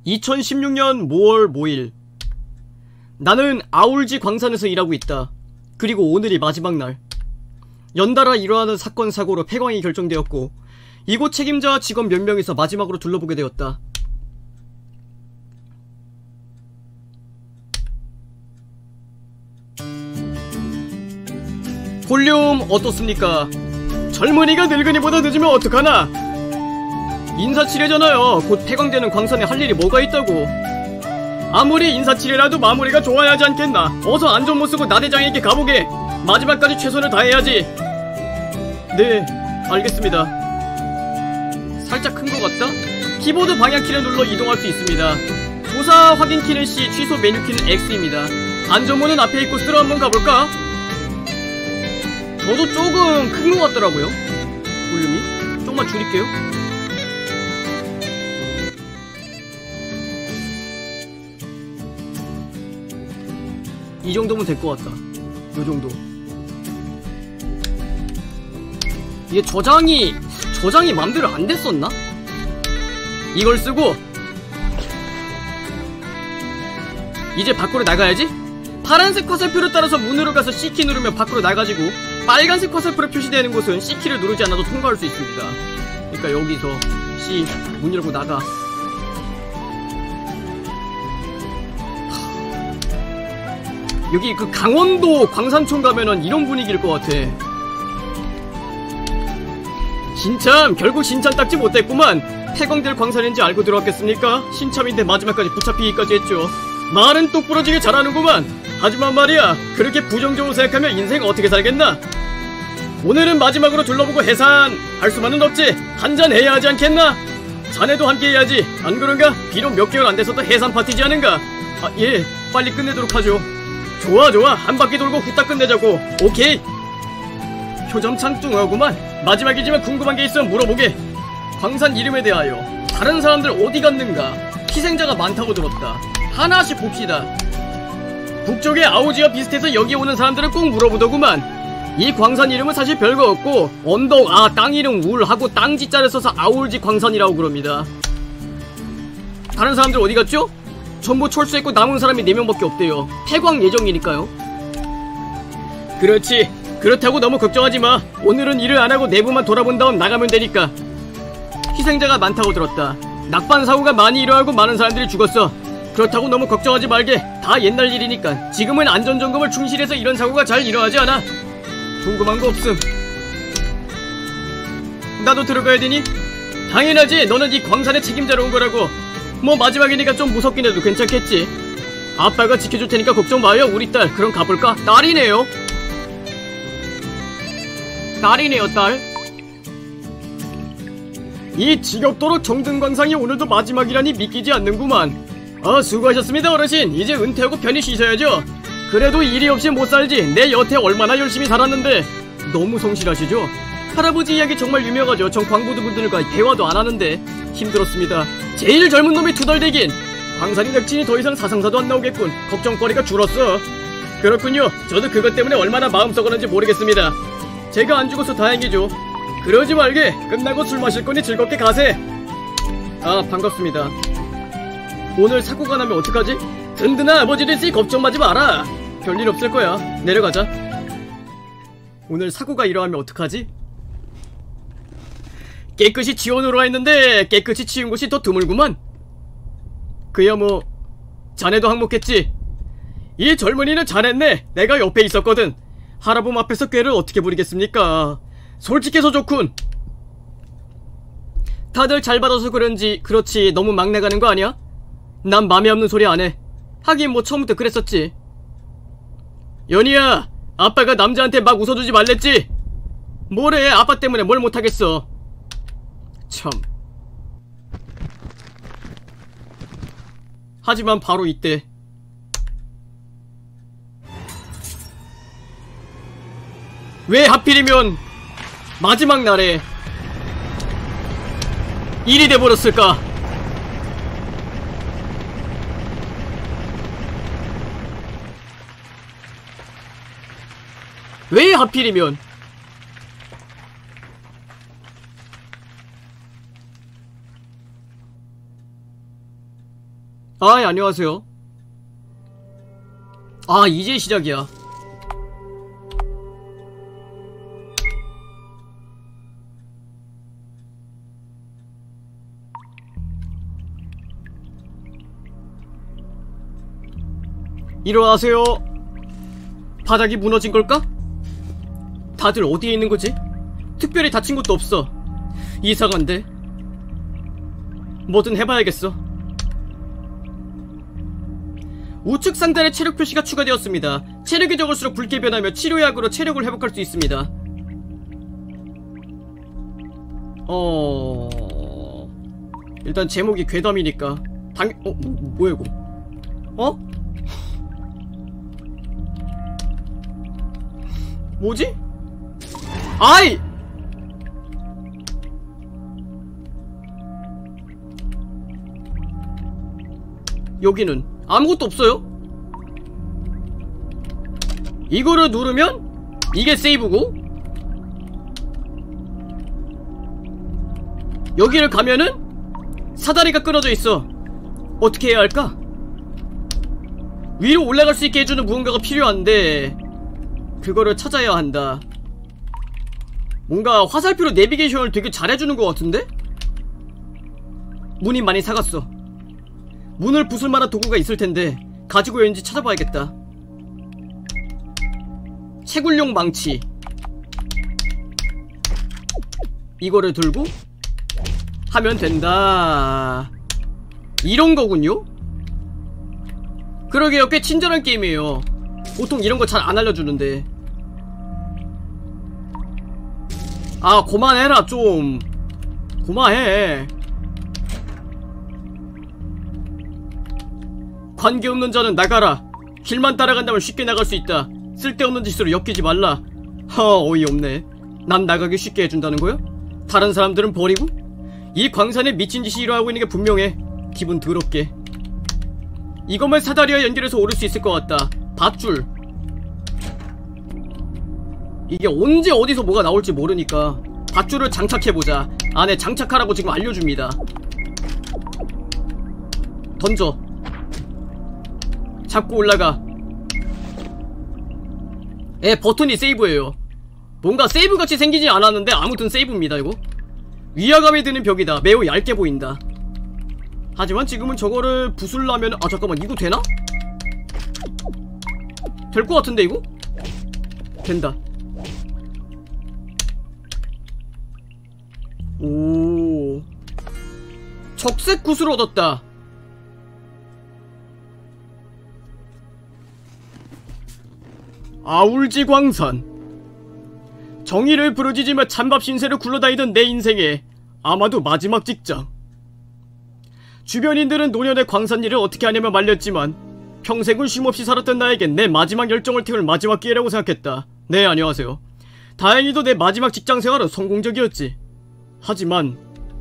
2016년 5월 5일. 나는 아울지 광산에서 일하고 있다. 그리고 오늘이 마지막 날. 연달아 일어나는 사건 사고로 폐광이 결정되었고 이곳 책임자와 직원 몇 명이서 마지막으로 둘러보게 되었다. 볼륨 어떻습니까? 젊은이가 늙은이보다 늦으면 어떡하나? 인사치레잖아요. 곧 폐광되는 광산에 할 일이 뭐가 있다고. 아무리 인사치레라도 마무리가 좋아야 하지 않겠나. 어서 안전 못쓰고 나대장에게 가보게. 마지막까지 최선을 다해야지. 네, 알겠습니다. 살짝 큰 것 같다? 키보드 방향키를 눌러 이동할 수 있습니다. 조사 확인키는 C, 취소 메뉴키는 X입니다. 안전문은 앞에 있고 쓰러 한번 가볼까? 저도 조금 큰 것 같더라고요. 볼륨이 조금만 줄일게요. 이 정도면 될 것 같다. 요 정도. 이게 저장이 맘대로 안 됐었나? 이걸 쓰고 이제 밖으로 나가야지. 파란색 화살표를 따라서 문으로 가서 C키 누르면 밖으로 나가지고 빨간색 화살표로 표시되는 곳은 C키를 누르지 않아도 통과할 수 있습니다. 그러니까 여기서 C 문 열고 나가. 여기 그 강원도 광산촌 가면은 이런 분위기일 것 같아. 신참 결국 신참 닦지 못했구만. 폐광될 광산인지 알고 들어왔겠습니까? 신참인데 마지막까지 붙잡히기까지 했죠. 말은 똑부러지게 잘하는구만. 하지만 말이야, 그렇게 부정적으로 생각하면 인생 어떻게 살겠나? 오늘은 마지막으로 둘러보고 해산할 수만은 없지. 한잔 해야 하지 않겠나? 자네도 함께 해야지. 안 그런가? 비록 몇 개월 안 돼서도 해산 파티지 않은가? 아, 예, 빨리 끝내도록 하죠. 좋아, 한 바퀴 돌고 후딱 끝내자고. 오케이. 표정 창뚱하구만. 마지막이지만 궁금한 게 있으면 물어보게. 광산 이름에 대하여 다른 사람들 어디 갔는가? 희생자가 많다고 들었다. 하나씩 봅시다. 북쪽의 아우지와 비슷해서 여기 오는 사람들은 꼭 물어보더구만. 이 광산 이름은 사실 별거 없고 언덕 땅 이름 울하고 땅지자를 써서 아울지 광산이라고 그럽니다. 다른 사람들 어디 갔죠? 전부 철수했고 남은 사람이 4명밖에 없대요. 폐광 예정이니까요. 그렇지. 그렇다고 너무 걱정하지마. 오늘은 일을 안하고 내부만 돌아본 다음 나가면 되니까. 희생자가 많다고 들었다. 낙반 사고가 많이 일어나고 많은 사람들이 죽었어. 그렇다고 너무 걱정하지 말게. 다 옛날 일이니까. 지금은 안전점검을 충실해서 이런 사고가 잘 일어나지 않아. 궁금한 거 없음. 나도 들어가야 되니? 당연하지. 너는 이 광산의 책임자로 온 거라고. 뭐 마지막이니까 좀 무섭긴 해도 괜찮겠지. 아빠가 지켜줄 테니까 걱정 마요. 우리 딸. 그럼 가볼까? 딸이네요. 딸이네요, 딸. 이 지겹도록 정든 광산이 오늘도 마지막이라니 믿기지 않는구만. 수고하셨습니다, 어르신. 이제 은퇴하고 편히 쉬셔야죠. 그래도 일이 없이 못 살지. 내 여태 얼마나 열심히 살았는데. 너무 성실하시죠? 할아버지 이야기 정말 유명하죠. 전 광부들과 대화도 안 하는데 힘들었습니다. 제일 젊은 놈이 투덜대긴. 광산이 넥진이 더 이상 사상사도 안 나오겠군. 걱정거리가 줄었어. 그렇군요. 저도 그것 때문에 얼마나 마음 썩었는지 모르겠습니다. 제가 안 죽어서 다행이죠. 그러지 말게. 끝나고 술 마실 거니 즐겁게 가세. 반갑습니다. 오늘 사고가 나면 어떡하지? 든든한 아버지들이 걱정 마지 마라. 별일 없을 거야. 내려가자. 오늘 사고가 일어나면 어떡하지? 깨끗이 치워놓으라 했는데 깨끗이 치운 곳이 더 드물구만. 그야 뭐 자네도 항목했지. 이 젊은이는 잘했네. 내가 옆에 있었거든. 할아범 앞에서 꾀를 어떻게 부리겠습니까? 솔직해서 좋군. 다들 잘 받아서 그런지. 그렇지, 너무 막 나가는 거 아니야? 난 맘에 없는 소리 안 해. 하긴 뭐 처음부터 그랬었지. 연희야, 아빠가 남자한테 막 웃어주지 말랬지? 뭐래, 아빠 때문에 뭘 못하겠어. 참. 하지만 바로 이때 왜 하필이면 마지막 날에 일이 돼버렸을까? 왜 하필이면? 아, 예, 안녕하세요. 아, 이제 시작이야. 일어나세요. 바닥이 무너진 걸까? 다들 어디에 있는 거지? 특별히 다친 것도 없어. 이상한데. 뭐든 해봐야겠어. 우측 상단에 체력 표시가 추가되었습니다. 체력이 적을수록 붉게 변하며 치료약으로 체력을 회복할 수 있습니다. 일단 제목이 괴담이니까 뭐야 이거? 뭐지? 아이! 여기는 아무것도 없어요? 이거를 누르면 이게 세이브고, 여기를 가면은 사다리가 끊어져 있어. 어떻게 해야 할까? 위로 올라갈 수 있게 해주는 무언가가 필요한데 그거를 찾아야 한다. 뭔가 화살표로 내비게이션을 되게 잘해주는 것 같은데? 문이 많이 사갔어. 문을 부술 만한 도구가 있을 텐데 가지고 있는지 찾아봐야겠다. 채굴용 망치. 이거를 들고 하면 된다. 이런 거군요? 그러게요. 꽤 친절한 게임이에요. 보통 이런 거 잘 안 알려주는데. 아, 그만해라 좀. 그만해. 관계없는 자는 나가라. 길만 따라간다면 쉽게 나갈 수 있다. 쓸데없는 짓으로 엮이지 말라. 어이없네. 난 나가기 쉽게 해준다는 거야? 다른 사람들은 버리고? 이 광산에 미친 짓이 일어나고 있는 게 분명해. 기분 더럽게. 이것만 사다리와 연결해서 오를 수 있을 것 같다. 밧줄. 이게 언제 어디서 뭐가 나올지 모르니까 밧줄을 장착해보자. 안에 장착하라고 지금 알려줍니다. 던져. 잡고 올라가. 버튼이 세이브예요. 뭔가 세이브같이 생기지 않았는데 아무튼 세이브입니다. 이거 위화감이 드는 벽이다. 매우 얇게 보인다. 하지만 지금은 저거를 부술라면, 아 잠깐만, 이거 되나? 될 것 같은데 이거? 된다. 오, 적색 구슬을 얻었다. 아울지광산. 정의를 부르짖으며 찬밥 신세를 굴러다니던 내 인생의 아마도 마지막 직장. 주변인들은 노년의 광산 일을 어떻게 하냐며 말렸지만 평생을 쉼없이 살았던 나에겐 내 마지막 열정을 태울 마지막 기회라고 생각했다. 네, 안녕하세요. 다행히도 내 마지막 직장생활은 성공적이었지. 하지만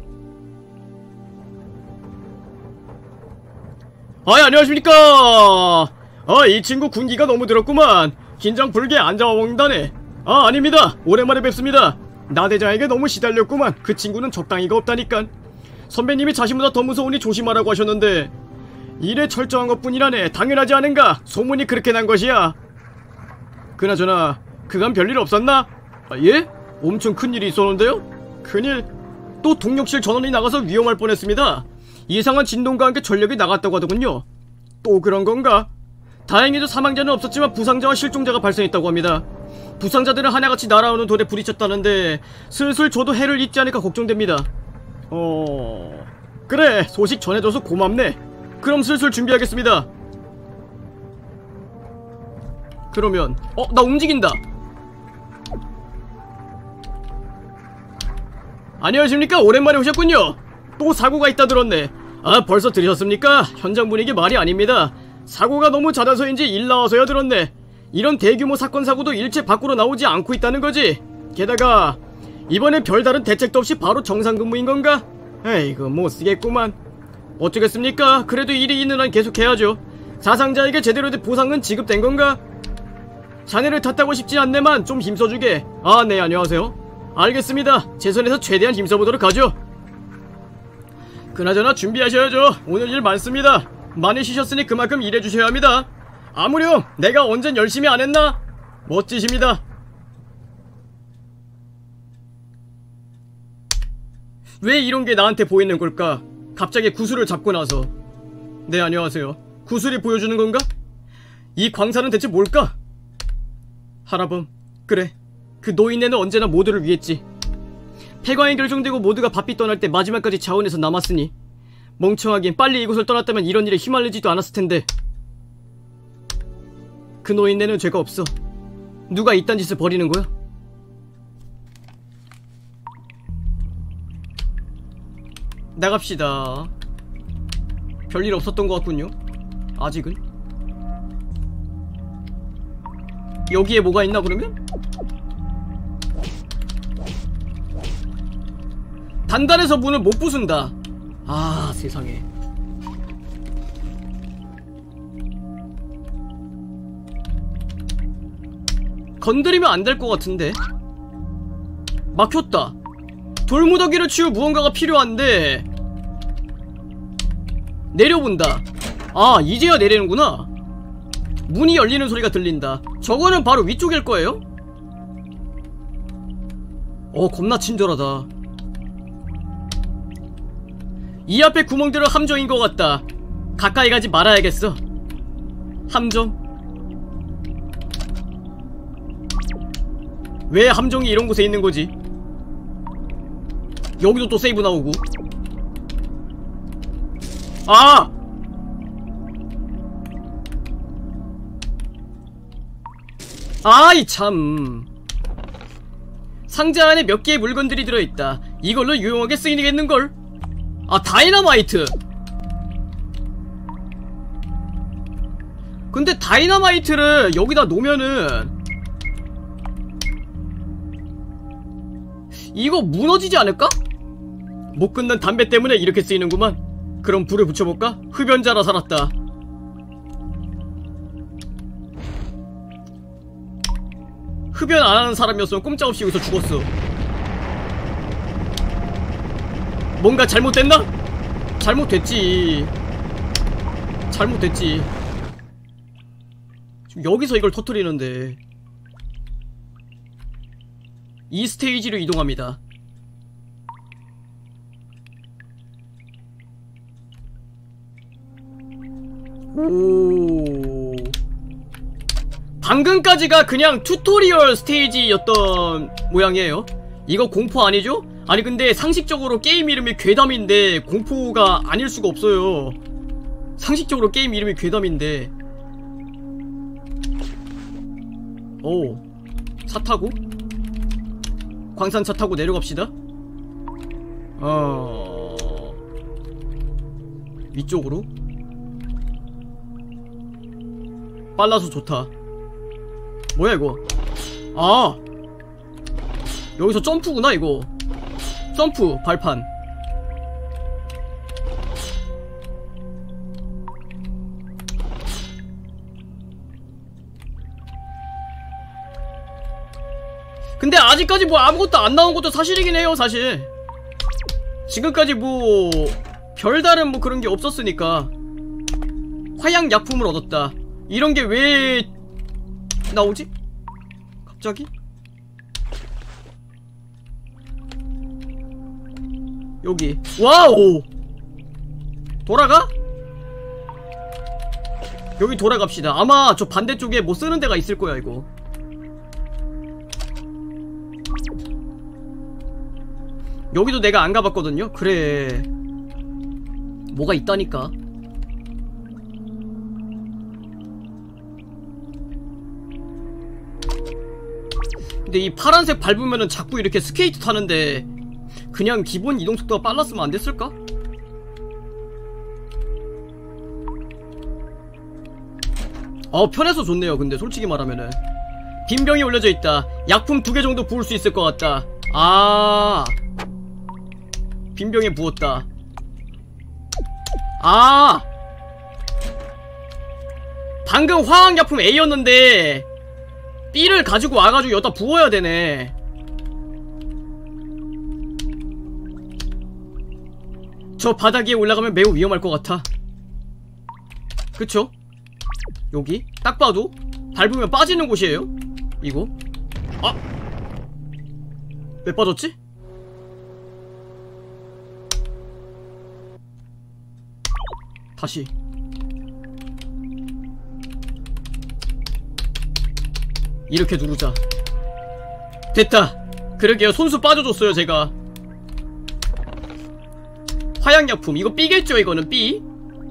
안녕하십니까. 이 친구 군기가 너무 들었구만. 긴장 풀게 안 잡아먹는다네. 아닙니다. 오랜만에 뵙습니다. 나 대장에게 너무 시달렸구만. 그 친구는 적당히가 없다니깐. 선배님이 자신보다 더 무서우니 조심하라고 하셨는데 일에 철저한 것뿐이라네. 당연하지 않은가? 소문이 그렇게 난 것이야. 그나저나 그간 별일 없었나? 예? 엄청 큰일이 있었는데요? 큰일? 또 동력실 전원이 나가서 위험할 뻔했습니다. 이상한 진동과 함께 전력이 나갔다고 하더군요. 또 그런 건가? 다행히도 사망자는 없었지만 부상자와 실종자가 발생했다고 합니다. 부상자들은 하나같이 날아오는 돌에 부딪혔다는데 슬슬 저도 해를 입지 않을까 걱정됩니다. 그래, 소식 전해줘서 고맙네. 그럼 슬슬 준비하겠습니다. 그러면 나 움직인다. 안녕하십니까. 오랜만에 오셨군요. 또 사고가 있다 들었네. 벌써 들으셨습니까? 현장 분위기 말이 아닙니다. 사고가 너무 잦아서인지 일 나와서야 들었네. 이런 대규모 사건 사고도 일체 밖으로 나오지 않고 있다는 거지. 게다가 이번엔 별다른 대책도 없이 바로 정상근무인 건가? 에이구, 못쓰겠구만. 어쩌겠습니까? 그래도 일이 있는 한 계속해야죠. 사상자에게 제대로 된 보상은 지급된 건가? 자네를 탓하고 싶진 않네만 좀 힘써주게. 네, 안녕하세요. 알겠습니다. 제 선에서 최대한 힘써보도록 하죠. 그나저나 준비하셔야죠. 오늘 일 많습니다. 많이 쉬셨으니 그만큼 일해주셔야 합니다. 아무렴 내가 언젠 열심히 안했나? 멋지십니다. 왜 이런게 나한테 보이는 걸까? 갑자기 구슬을 잡고 나서. 네, 안녕하세요. 구슬이 보여주는 건가? 이 광산은 대체 뭘까? 하라범, 그래, 그 노인네는 언제나 모두를 위했지. 폐광이 결정되고 모두가 바삐 떠날 때 마지막까지 자원에서 남았으니 멍청하긴 빨리 이곳을 떠났다면 이런 일에 휘말리지도 않았을 텐데. 그 노인네는 죄가 없어. 누가 이딴 짓을 벌이는 거야? 나갑시다. 별일 없었던 것 같군요. 아직은. 여기에 뭐가 있나 그러면? 단단해서 문을 못 부순다. 아, 세상에. 건드리면 안 될 것 같은데. 막혔다. 돌무더기를 치울 무언가가 필요한데. 내려본다. 아, 이제야 내리는구나. 문이 열리는 소리가 들린다. 저거는 바로 위쪽일 거예요? 겁나 친절하다. 이 앞에 구멍들은 함정인 것 같다. 가까이 가지 말아야겠어. 함정? 왜 함정이 이런 곳에 있는 거지? 여기도 또 세이브 나오고. 아! 아이 참. 상자 안에 몇 개의 물건들이 들어있다. 이걸로 유용하게 쓰이겠는걸? 아, 다이너마이트. 근데 다이너마이트를 여기다 놓으면은 이거 무너지지 않을까? 못 끊는 담배 때문에 이렇게 쓰이는구만. 그럼 불을 붙여볼까? 흡연자라 살았다. 흡연 안하는 사람이었으면 꼼짝없이 여기서 죽었어. 뭔가 잘못됐나? 잘못됐지. 잘못됐지. 지금 여기서 이걸 터뜨리는데. 이 스테이지로 이동합니다. 오. 방금까지가 그냥 튜토리얼 스테이지였던 모양이에요. 이거 공포 아니죠? 아니 근데 상식적으로 게임 이름이 괴담인데 공포가 아닐 수가 없어요. 상식적으로 게임 이름이 괴담인데. 오, 차 타고? 광산차 타고 내려갑시다. 위쪽으로? 빨라서 좋다. 뭐야 이거? 아, 여기서 점프구나 이거. 점프 발판. 근데 아직까지 뭐 아무것도 안 나온 것도 사실이긴 해요. 사실 지금까지 뭐 별다른 뭐 그런 게 없었으니까. 화양 약품을 얻었다. 이런 게 왜 나오지? 갑자기? 여기. 와우! 돌아가? 여기 돌아갑시다. 아마 저 반대쪽에 뭐 쓰는 데가 있을 거야 이거. 여기도 내가 안 가봤거든요? 그래, 뭐가 있다니까. 근데 이 파란색 밟으면은 자꾸 이렇게 스케이트 타는데 그냥 기본 이동속도가 빨랐으면 안 됐을까? 편해서 좋네요. 근데 솔직히 말하면은 빈병이 올려져 있다. 약품 2개 정도 부을 수 있을 것 같다. 아, 빈병에 부었다. 아, 방금 화학약품 A였는데 B를 가지고 와가지고 여기다 부어야 되네. 저 바닥 위에 올라가면 매우 위험할 것 같아. 그쵸? 여기 딱 봐도 밟으면 빠지는 곳이에요 이거. 아! 왜 빠졌지? 다시 이렇게 누르자. 됐다. 그러게요. 손수 빠져줬어요 제가. 화약약품 이거 B겠죠. 이거는 B.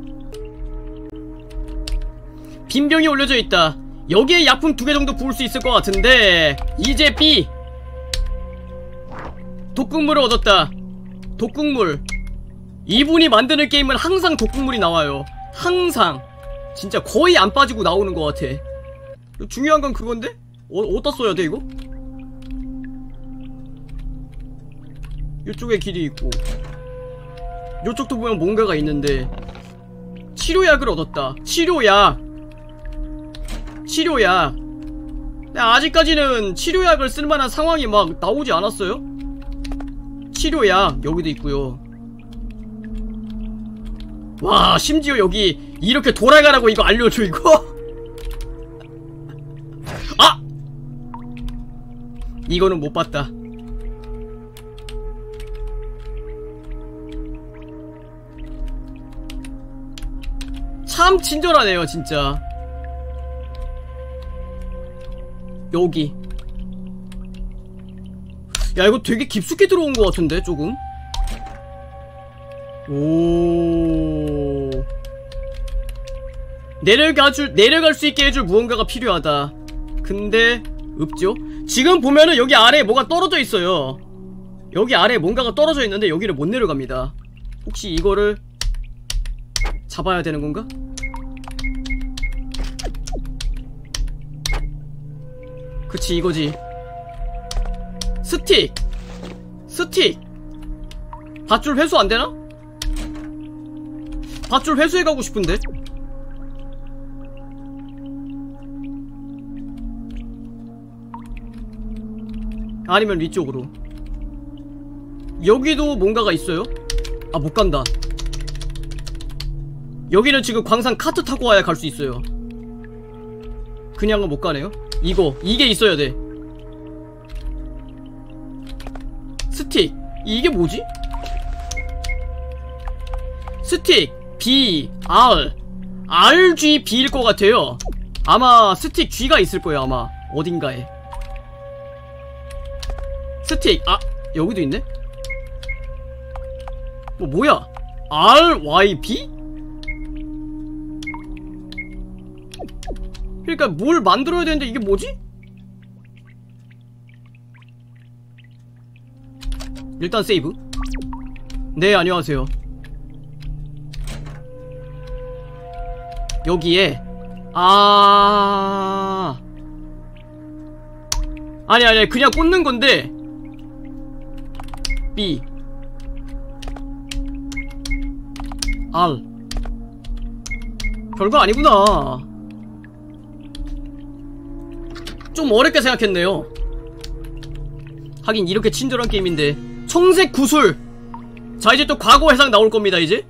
빈병이 올려져 있다. 여기에 약품 2개 정도 부을 수 있을 것 같은데 이제 B. 독극물을 얻었다. 독극물. 이분이 만드는 게임은 항상 독극물이 나와요. 항상. 진짜 거의 안 빠지고 나오는 것 같아. 중요한 건 그건데? 어디다 써야 돼 이거? 이쪽에 길이 있고 이쪽도 보면 뭔가가 있는데. 치료약을 얻었다. 치료약. 근데 아직까지는 치료약을 쓸만한 상황이 막 나오지 않았어요? 치료약 여기도 있고요. 와, 심지어 여기 이렇게 돌아가라고 이거 알려줘 이거? 아! 이거는 못 봤다. 참 친절하네요 진짜. 여기. 야 이거 되게 깊숙이 들어온 것 같은데 조금. 오. 내려갈 수 있게 해줄 무언가가 필요하다. 근데 없죠? 지금 보면은 여기 아래에 뭐가 떨어져 있어요. 여기 아래에 뭔가가 떨어져 있는데 여기를 못 내려갑니다. 혹시 이거를 잡아야 되는 건가? 그치 이거지. 스틱! 밧줄 회수 안되나? 밧줄 회수해가고 싶은데? 아니면 위쪽으로. 여기도 뭔가가 있어요? 아 못간다. 여기는 지금 광산 카트 타고 와야 갈 수 있어요. 그냥은 못가네요. 이게 있어야 돼. 스틱. 이게 뭐지? 스틱 B R RG B일 것 같아요. 아마 스틱 G가 있을 거예요. 아마 어딘가에. 스틱. 아 여기도 있네. 뭐야? RYB? 그러니까 뭘 만들어야 되는데 이게 뭐지? 일단 세이브. 네 안녕하세요. 여기에 아니 그냥 꽂는 건데 B R 별거 아니구나. 좀 어렵게 생각했네요. 하긴 이렇게 친절한 게임인데. 청색 구슬. 자 이제 또 과거 해상 나올 겁니다 이제.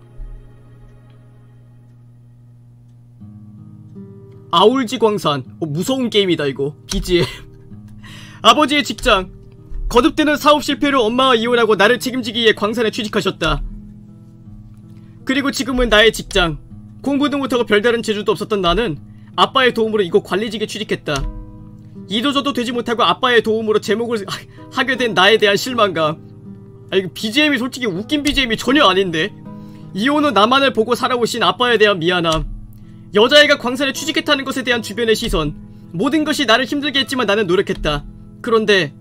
아울지 광산. 무서운 게임이다 이거. BGM. 아버지의 직장. 거듭되는 사업 실패로 엄마와 이혼하고 나를 책임지기 위해 광산에 취직하셨다. 그리고 지금은 나의 직장. 공부도 못하고 별다른 재주도 없었던 나는 아빠의 도움으로 이곳 관리직에 취직했다. 이도저도 되지 못하고 아빠의 도움으로 제목을 하게 된 나에 대한 실망감. 아 이거 BGM이 솔직히 웃긴 BGM이 전혀 아닌데. 이혼 후 나만을 보고 살아오신 아빠에 대한 미안함. 여자애가 광산에 취직했다는 것에 대한 주변의 시선. 모든 것이 나를 힘들게 했지만 나는 노력했다. 그런데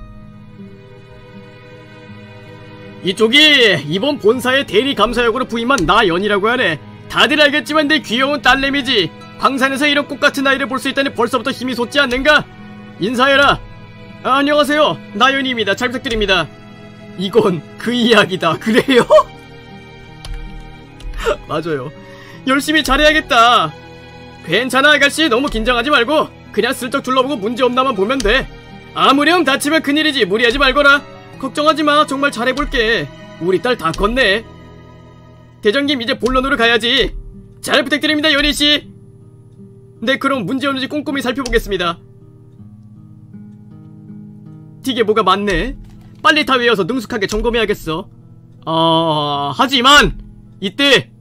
이쪽이 이번 본사의 대리 감사역으로 부임한 나연이라고 하네. 다들 알겠지만 내 귀여운 딸내미지. 광산에서 이런 꽃같은 아이를 볼 수 있다니 벌써부터 힘이 솟지 않는가? 인사해라. 안녕하세요 나연이입니다. 잘 부탁드립니다. 이건 그 이야기다. 그래요? 맞아요. 열심히 잘해야겠다. 괜찮아 아가씨. 너무 긴장하지 말고 그냥 슬쩍 둘러보고 문제없나만 보면 돼. 아무렴 다치면 큰일이지. 무리하지 말거라. 걱정하지마. 정말 잘해볼게. 우리 딸 다 컸네. 대장님 이제 본론으로 가야지. 잘 부탁드립니다, 연희씨. 네, 그럼 문제 없는지 꼼꼼히 살펴보겠습니다. 되게 뭐가 많네. 빨리 다 외워서 능숙하게 점검해야겠어. 하지만 이때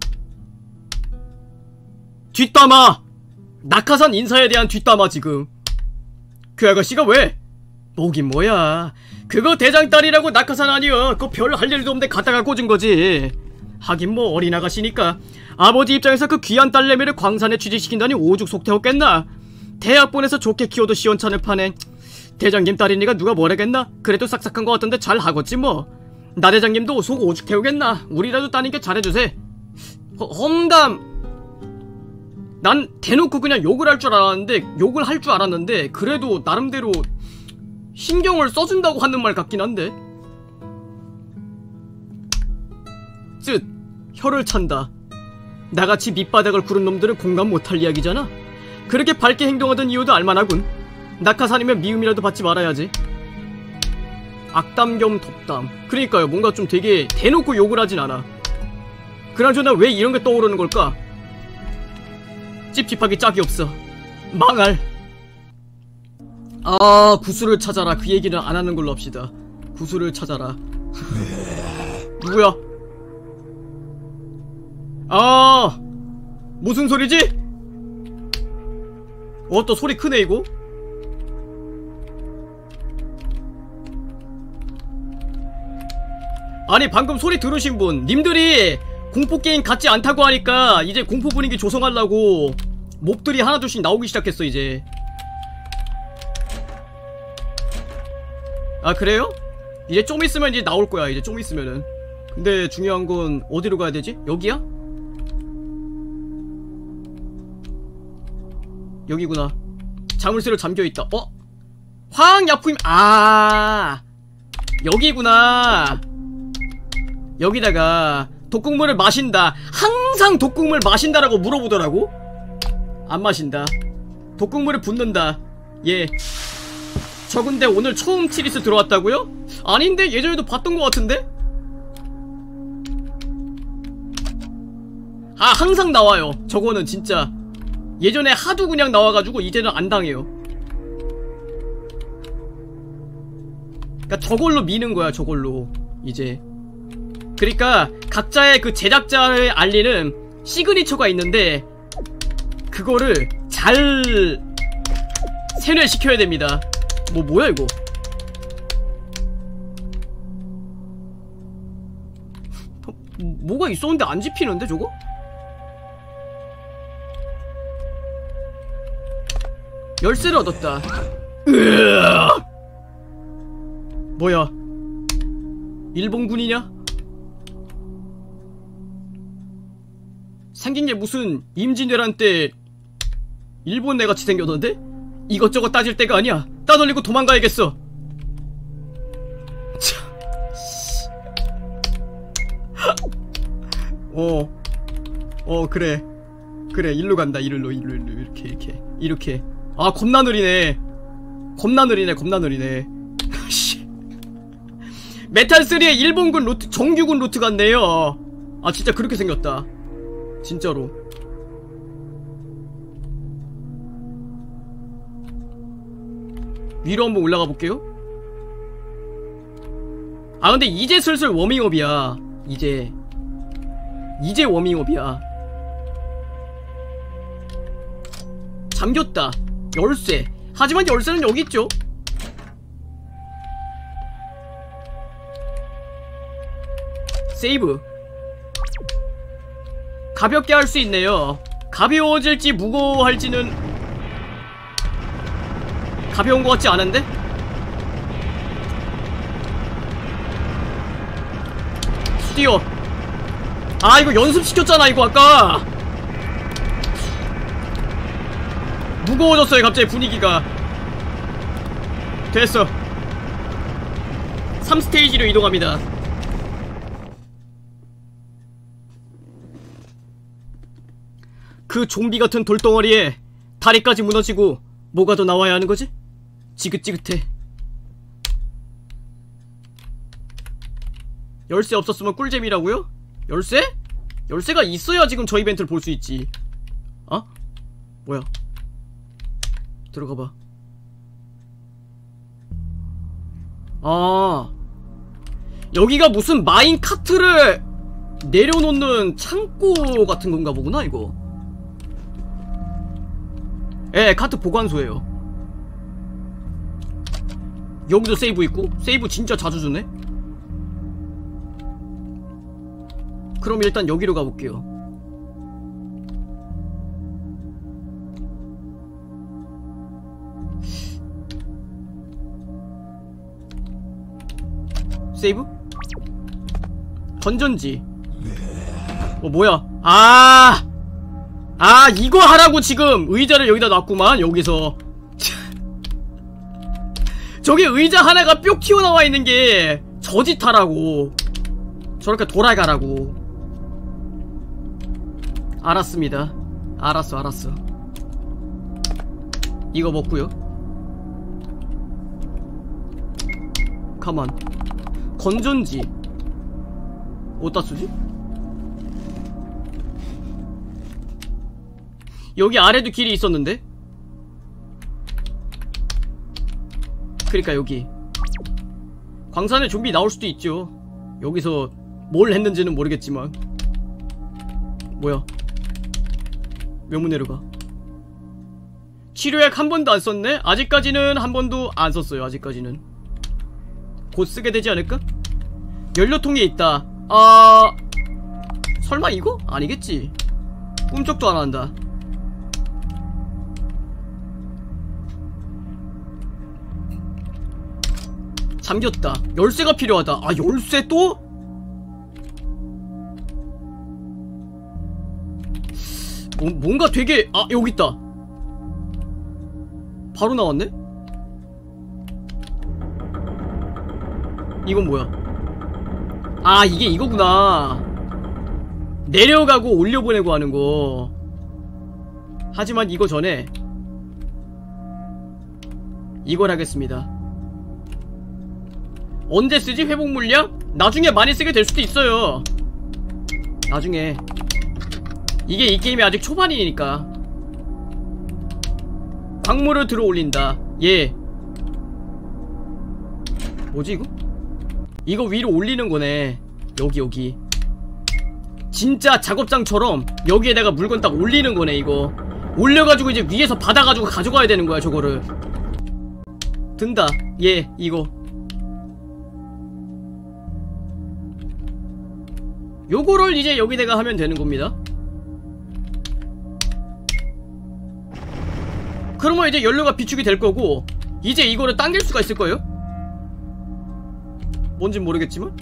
뒷담화, 낙하산 인사에 대한 뒷담화. 지금 그 아가씨가 왜? 뭐긴 뭐야, 그거 대장딸이라고 낙하산 아니여. 그거 별 할 일도 없는데 갖다가 꽂은 거지. 하긴 뭐 어린 아가씨니까 아버지 입장에서 그 귀한 딸내미를 광산에 취직시킨다니 오죽 속 태웠겠나. 대학 보내서 좋게 키워도 시원찮을 판에 대장님 딸이니까 누가 뭐라겠나. 그래도 싹싹한 것 같던데 잘 하겠지 뭐. 나 대장님도 속 오죽 태우겠나. 우리라도 따님께 잘해주세. 험담. 난 대놓고 그냥 욕을 할 줄 알았는데 그래도 나름대로 신경을 써준다고 하는 말 같긴 한데. 쯧, 혀를 찬다. 나같이 밑바닥을 구른 놈들은 공감 못할 이야기잖아. 그렇게 밝게 행동하던 이유도 알만하군. 낙하산이면 미움이라도 받지 말아야지. 악담 겸 덕담. 그러니까요, 뭔가 좀 되게 대놓고 욕을 하진 않아. 그나저나 왜 이런 게 떠오르는 걸까? 찝찝하기 짝이 없어. 망할. 구슬을 찾아라. 그 얘기는 안 하는 걸로 합시다. 구슬을 찾아라. 누구야? 무슨 소리지? 또 소리 크네 이거. 아니 방금 소리 들으신 분, 님들이 공포게임 같지 않다고 하니까 이제 공포 분위기 조성하려고 몹들이 하나둘씩 나오기 시작했어 이제. 그래요? 이제 좀 있으면 이제 나올 거야. 이제 좀 있으면은. 근데 중요한 건 어디로 가야 되지? 여기야? 여기구나. 자물쇠로 잠겨있다. 화학약품. 여기구나. 여기다가 독극물을 마신다. 항상 독극물 마신다라고 물어보더라고. 안 마신다. 독극물을 붓는다. 예. 저 근데 오늘 처음 치리스 들어왔다고요? 아닌데? 예전에도 봤던 것 같은데? 항상 나와요. 저거는 진짜 예전에 하도 그냥 나와가지고 이제는 안 당해요. 그니까 저걸로 미는 거야. 저걸로 이제. 그러니까 각자의 그 제작자를 알리는 시그니처가 있는데 그거를 잘 세뇌시켜야 됩니다. 뭐야 이거. 뭐가 있었는데 안 집히는데 저거? 열쇠를 얻었다. 뭐야, 일본군이냐? 생긴게 무슨 임진왜란 때 일본 애같이 생겼던데? 이것저것 따질 때가 아니야. 따돌리고 도망가야겠어. 그래 일로 간다. 일로 이렇게. 겁나 느리네. 겁나 느리네. 메탈3의 일본군 루트, 정규군 루트 같네요. 진짜 그렇게 생겼다. 진짜로. 위로 한번 올라가 볼게요. 근데 이제 슬슬 워밍업이야. 이제 워밍업이야. 잠겼다. 열쇠. 하지만 열쇠는 여기 있죠. 세이브. 가볍게 할 수 있네요. 가벼워질지 무거워할지는 가벼운 것 같지 않은데? 스티어. 이거 연습시켰잖아 이거 아까. 무거워졌어요 갑자기 분위기가. 됐어. 3스테이지로 이동합니다. 그 좀비 같은 돌덩어리에 다리까지 무너지고 뭐가 더 나와야 하는 거지? 지긋지긋해. 열쇠 없었으면 꿀잼이라고요? 열쇠? 열쇠가 있어야 지금 저 이벤트를 볼 수 있지. 어? 뭐야? 들어가봐. 아, 여기가 무슨 마인카트를 내려놓는 창고 같은 건가 보구나 이거. 예, 카트 보관소예요. 여기도 세이브 있고. 세이브 진짜 자주 주네. 그럼 일단 여기로 가볼게요. 세이브? 건전지. 뭐야. 이거 하라고 지금 의자를 여기다 놨구만. 여기서 저기 의자 하나가 뿅 튀어나와 있는게 저짓 하라고. 저렇게 돌아가라고. 알았습니다. 알았어. 이거 먹고요. 가만. 건전지 어디다 쓰지? 여기 아래도 길이 있었는데? 그러니까 여기 광산에 좀비 나올 수도 있죠. 여기서 뭘 했는지는 모르겠지만. 뭐야, 몇 문 내려가? 치료약 한 번도 안 썼네? 아직까지는 한 번도 안 썼어요. 아직까지는. 곧 쓰게 되지 않을까? 연료통에 있다. 설마 이거? 아니겠지. 꿈쩍도 안 한다. 잠겼다. 열쇠가 필요하다. 열쇠 또? 뭔가 되게. 여기 있다. 바로 나왔네? 이건 뭐야? 이게 이거구나. 내려가고 올려보내고 하는거. 하지만 이거 전에 이걸 하겠습니다. 언제 쓰지? 회복 물량? 나중에 많이 쓰게 될 수도 있어요. 나중에. 이게 이 게임이 아직 초반이니까. 광물을 들어 올린다. 예. 뭐지 이거? 이거 위로 올리는 거네. 여기. 진짜 작업장처럼 여기에다가 물건 딱 올리는 거네. 이거 올려가지고 이제 위에서 받아가지고 가져가야 되는 거야. 저거를 든다. 예, 이거. 요거를 이제 여기다가 하면 되는 겁니다. 그러면 이제 연료가 비축이 될 거고, 이제 이거를 당길 수가 있을 거예요. 뭔진 모르겠지만.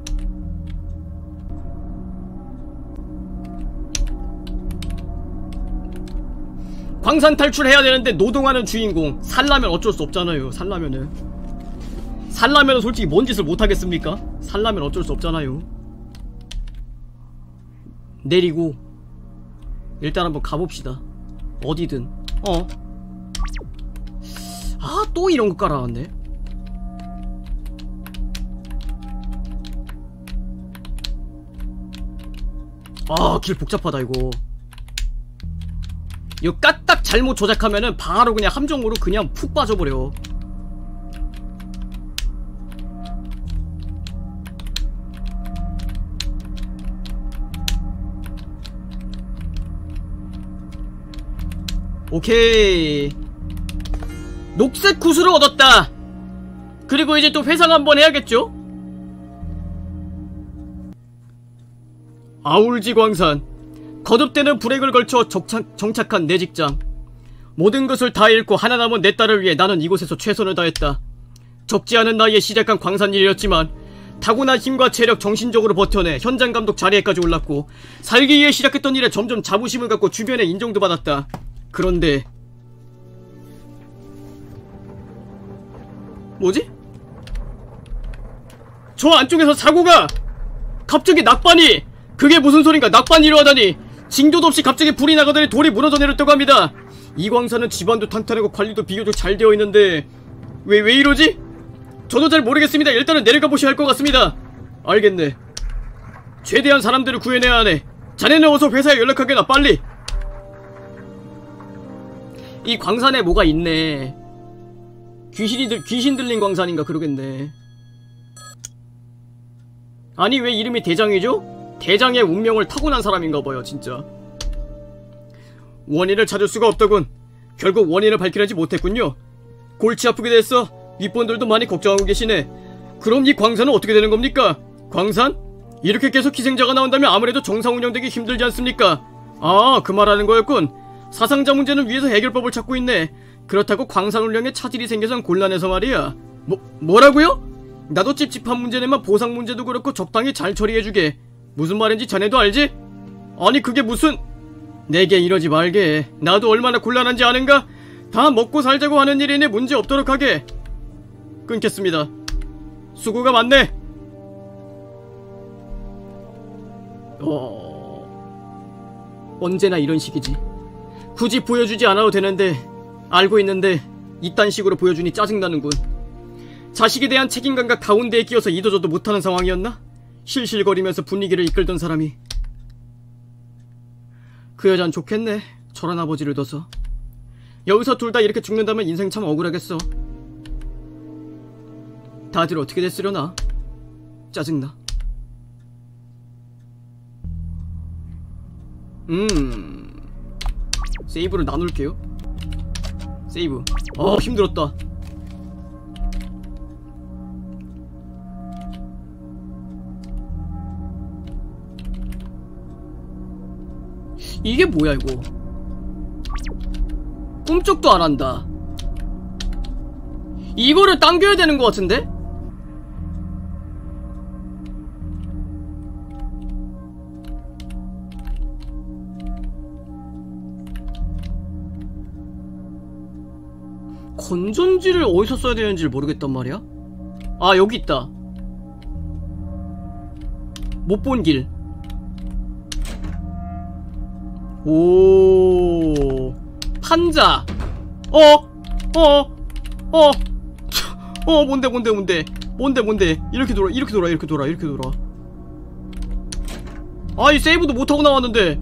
광산 탈출해야 되는데 노동하는 주인공. 살라면 어쩔 수 없잖아요. 살라면은 솔직히 뭔 짓을 못하겠습니까? 살라면 어쩔 수 없잖아요. 내리고 일단 한번 가봅시다. 어디든. 또 이런 거 깔아놨네. 길 복잡하다 이거. 이거 까딱 잘못 조작하면은 바로 그냥 함정으로 그냥 푹 빠져버려. 오케이. 녹색 구슬을 얻었다. 그리고 이제 또 회상 한번 해야겠죠? 아울지 광산. 거듭되는 불행을 걸쳐 정착한 내 직장. 모든 것을 다 잃고 하나 남은 내 딸을 위해 나는 이곳에서 최선을 다했다. 적지 않은 나이에 시작한 광산 일이었지만 타고난 힘과 체력, 정신적으로 버텨내 현장 감독 자리에까지 올랐고, 살기 위해 시작했던 일에 점점 자부심을 갖고 주변의 인정도 받았다. 그런데 뭐지? 저 안쪽에서 사고가! 갑자기 낙반이! 그게 무슨 소린가? 낙반이 일어나다니! 징조도 없이 갑자기 불이 나가더니 돌이 무너져 내렸다고 합니다. 이 광산은 집안도 탄탄하고 관리도 비교적 잘 되어 있는데 왜 이러지? 저도 잘 모르겠습니다. 일단은 내려가 보셔야 할 것 같습니다. 알겠네. 최대한 사람들을 구해내야 하네. 자네는 어서 회사에 연락하게나 빨리. 이 광산에 뭐가 있네. 귀신 들린 광산인가 그러겠네. 아니 왜 이름이 대장이죠? 대장의 운명을 타고난 사람인가봐요 진짜. 원인을 찾을 수가 없더군. 결국 원인을 밝히지 못했군요. 골치 아프게 됐어. 윗분들도 많이 걱정하고 계시네. 그럼 이 광산은 어떻게 되는 겁니까? 광산? 이렇게 계속 희생자가 나온다면 아무래도 정상 운영되기 힘들지 않습니까? 아, 그 말하는 거였군. 사상자 문제는 위에서 해결법을 찾고 있네. 그렇다고 광산 운영에 차질이 생겨선 곤란해서 말이야. 뭐라고요? 나도 찝찝한 문제내만 보상 문제도 그렇고 적당히 잘 처리해주게. 무슨 말인지 자네도 알지? 아니 그게 무슨... 내게 이러지 말게. 나도 얼마나 곤란한지 아는가? 다 먹고 살자고 하는 일이니 문제 없도록 하게. 끊겠습니다. 수고가 많네. 언제나 이런 식이지. 굳이 보여주지 않아도 되는데 알고 있는데 이딴 식으로 보여주니 짜증나는군. 자식에 대한 책임감과 가운데에 끼어서 이도저도 못하는 상황이었나? 실실거리면서 분위기를 이끌던 사람이. 그 여잔 좋겠네. 저런 아버지를 둬서. 여기서 둘 다 이렇게 죽는다면 인생 참 억울하겠어. 다들 어떻게 됐으려나? 짜증나. 세이브를 나눌게요. 세이브. 힘들었다. 이게 뭐야 이거. 꿈쩍도 안 한다. 이거를 당겨야 되는 것 같은데? 건전지를 어디서 써야 되는지를 모르겠단 말이야. 아 여기 있다. 못 본 길. 오 판자. 뭔데 이렇게 돌아. 아 이 세이브도 못하고 나왔는데.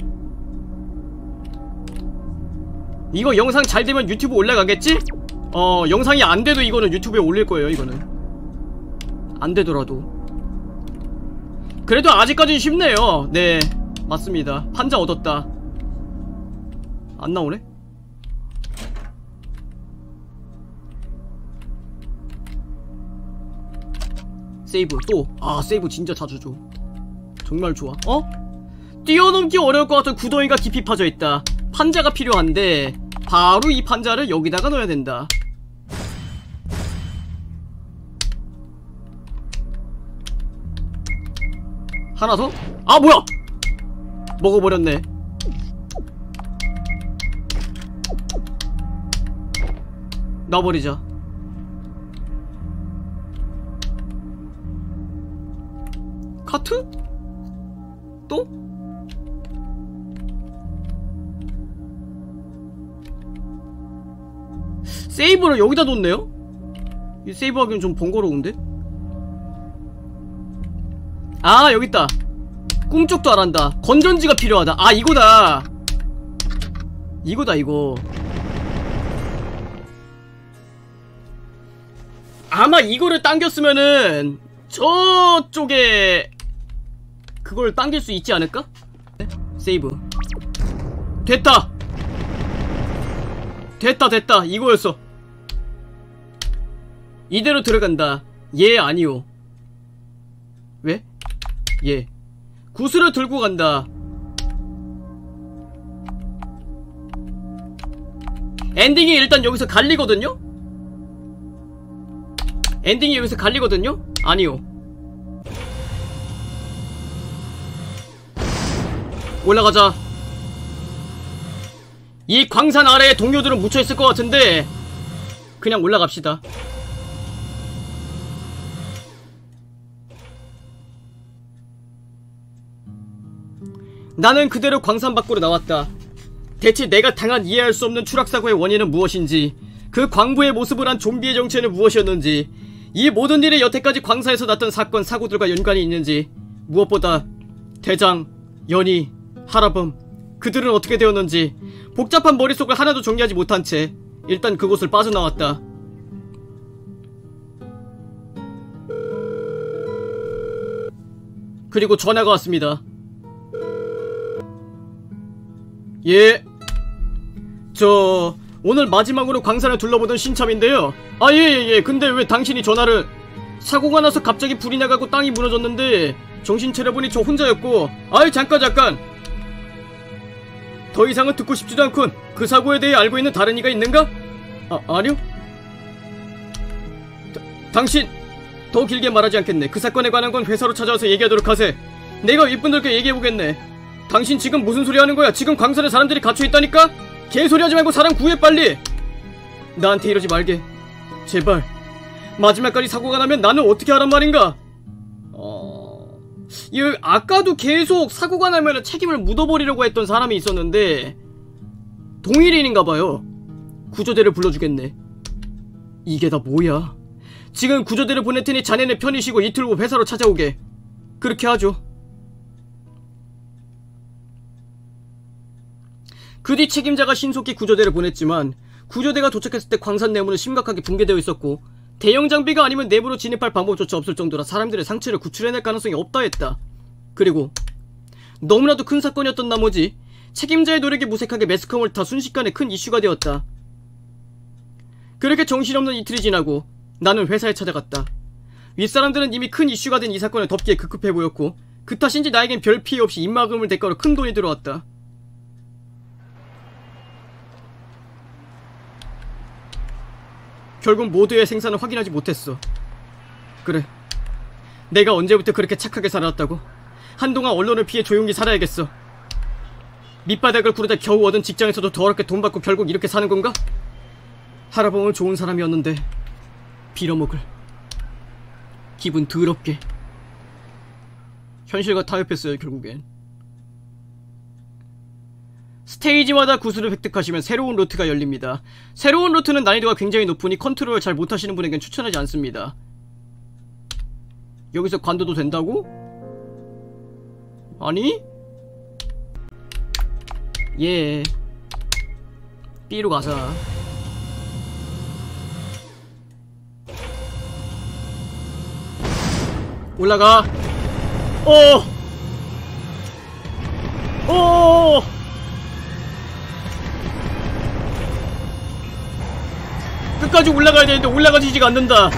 이거 영상 잘 되면 유튜브 올라가겠지? 영상이 안 돼도 이거는 유튜브에 올릴 거예요. 이거는 안 되더라도. 그래도 아직까지는 쉽네요. 네 맞습니다. 판자 얻었다. 안 나오네? 세이브 또. 아 세이브 진짜 자주 줘. 정말 좋아. 뛰어넘기 어려울 것 같은 구덩이가 깊이 파져있다. 판자가 필요한데 바로 이 판자를 여기다가 넣어야 된다. 하나 더? 아 뭐야! 먹어버렸네. 놔버리자. 카트? 또? 세이브를 여기다 뒀네요? 이 세이브하기는 좀 번거로운데? 아 여깄다. 꿈쩍도 안한다. 건전지가 필요하다. 아 이거다. 이거. 아마 이거를 당겼으면은 저쪽에 그걸 당길 수 있지 않을까? 세이브 됐다. 이거였어. 이대로 들어간다. 예 아니요. 왜? 예. 구슬을 들고 간다. 엔딩이 일단 여기서 갈리거든요? 아니요. 올라가자. 이 광산 아래에 동료들은 묻혀있을 것 같은데 그냥 올라갑시다. 나는 그대로 광산 밖으로 나왔다. 대체 내가 당한 이해할 수 없는 추락사고의 원인은 무엇인지, 그 광부의 모습을 한 좀비의 정체는 무엇이었는지, 이 모든 일이 여태까지 광사에서 났던 사건, 사고들과 연관이 있는지, 무엇보다 대장, 연희, 하라범, 그들은 어떻게 되었는지 복잡한 머릿속을 하나도 정리하지 못한 채 일단 그곳을 빠져나왔다. 그리고 전화가 왔습니다. 예, 오늘 마지막으로 광산을 둘러보던 신참인데요. 예. 근데 왜 당신이 전화를... 사고가 나서 갑자기 불이 나가고 땅이 무너졌는데 정신 차려보니 저 혼자였고... 잠깐! 더 이상은 듣고 싶지도 않군. 그 사고에 대해 알고 있는 다른 이가 있는가? 아니요? 당신! 더 길게 말하지 않겠네. 그 사건에 관한 건 회사로 찾아와서 얘기하도록 하세. 내가 윗분들께 얘기해보겠네. 당신 지금 무슨 소리 하는 거야? 지금 광산에 사람들이 갇혀있다니까? 개소리 하지 말고 사람 구해 빨리! 나한테 이러지 말게. 제발. 마지막까지 사고가 나면 나는 어떻게 하란 말인가? 아까도 계속 사고가 나면 책임을 묻어버리려고 했던 사람이 있었는데 동일인인가봐요. 구조대를 불러주겠네. 이게 다 뭐야? 지금 구조대를 보낼 테니 자네는 편히 쉬고 이틀 후 회사로 찾아오게. 그렇게 하죠. 그 뒤 책임자가 신속히 구조대를 보냈지만 구조대가 도착했을 때 광산 내부는 심각하게 붕괴되어 있었고 대형 장비가 아니면 내부로 진입할 방법조차 없을 정도라 사람들의 상처를 구출해낼 가능성이 없다 했다. 그리고 너무나도 큰 사건이었던 나머지 책임자의 노력이 무색하게 매스컴을 타 순식간에 큰 이슈가 되었다. 그렇게 정신없는 이틀이 지나고 나는 회사에 찾아갔다. 윗사람들은 이미 큰 이슈가 된 이 사건을 덮기에 급급해 보였고 그 탓인지 나에겐 별 피해 없이 입막음을 대가로 큰 돈이 들어왔다. 결국 모두의 생사는 확인하지 못했어. 그래, 내가 언제부터 그렇게 착하게 살아왔다고? 한동안 언론을 피해 조용히 살아야겠어. 밑바닥을 구르다 겨우 얻은 직장에서도 더럽게 돈 받고 결국 이렇게 사는 건가? 하라범은 좋은 사람이었는데 빌어먹을. 기분 더럽게. 현실과 타협했어요 결국엔. 스테이지마다 구슬을 획득하시면 새로운 루트가 열립니다. 새로운 루트는 난이도가 굉장히 높으니 컨트롤을 잘 못하시는 분에겐 추천하지 않습니다. 여기서 관둬도 된다고? 아니? 예. B로 가자. 올라가. 끝까지 올라가야 되는데 올라가지지가 않는다.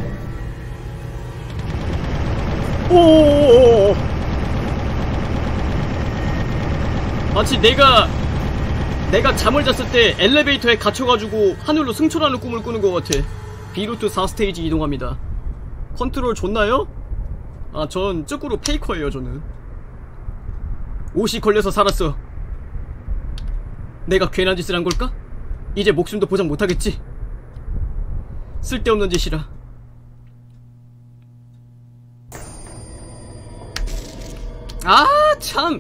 마치 내가 잠을 잤을 때 엘리베이터에 갇혀가지고 하늘로 승천하는 꿈을 꾸는 것 같아. B루트 4스테이지 이동합니다. 컨트롤 좋나요? 전 쪽으로 페이커예요 저는. 옷이 걸려서 살았어. 내가 괜한 짓을 한 걸까? 이제 목숨도 보장 못하겠지? 쓸데없는 짓이라. 참!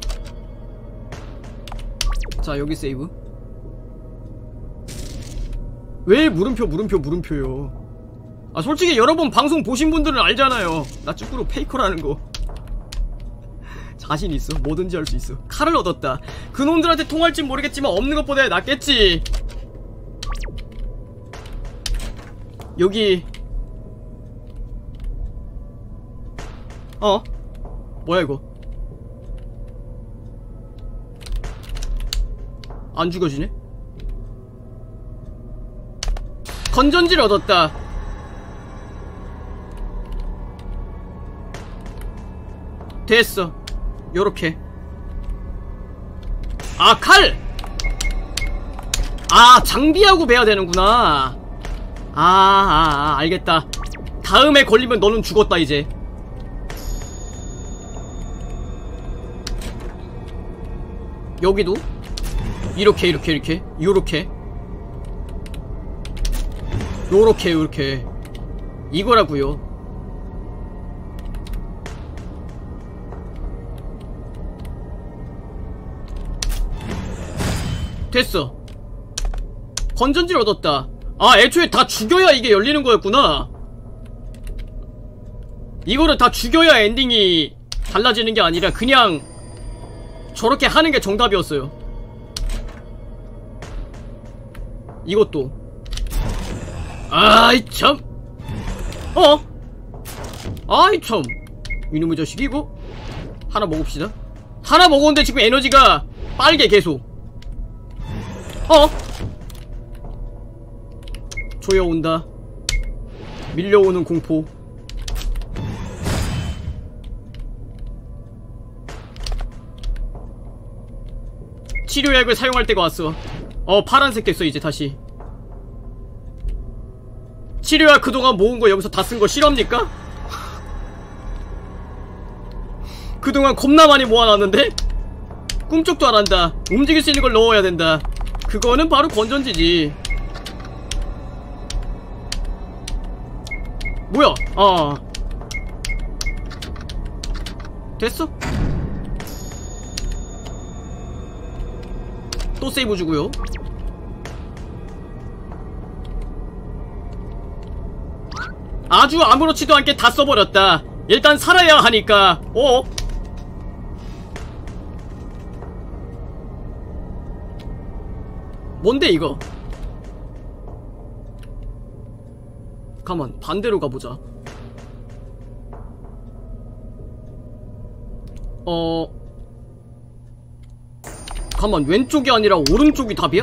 자, 여기 세이브. 왜 물음표요? 솔직히 여러분 방송 보신 분들은 알잖아요. 나 쭈꾸루 페이커라는 거. 자신 있어. 뭐든지 할 수 있어. 칼을 얻었다. 그놈들한테 통할진 모르겠지만 없는 것보다 낫겠지. 여기 뭐야 이거? 안 죽어지네? 건전지를 얻었다. 됐어. 요렇게. 칼! 장비하고 배야 되는구나. 알겠다. 다음에 걸리면 너는 죽었다 이제. 여기도 이렇게 이거라고요. 됐어. 건전지를 얻었다. 애초에 다 죽여야 이게 열리는 거였구나. 이거를 다 죽여야 엔딩이 달라지는 게 아니라 그냥 저렇게 하는 게 정답이었어요. 이것도. 아이 참. 아이 참. 이놈의 자식이 이거. 하나 먹읍시다. 하나 먹었는데 지금 에너지가 빨개 계속. 조여온다. 밀려오는 공포. 치료약을 사용할 때가 왔어. 파란색 됐어 이제 다시. 치료약 그동안 모은 거 여기서 다 쓴 거 실합니까? 그동안 겁나 많이 모아놨는데? 꿈쩍도 안 한다. 움직일 수 있는 걸 넣어야 된다. 그거는 바로 건전지지. 뭐야? 됐어? 또 세이브 주고요. 아주 아무렇지도 않게 다 써버렸다. 일단 살아야 하니까. 뭔데 이거? 가만, 반대로 가보자. 가만, 왼쪽이 아니라 오른쪽이 답이야?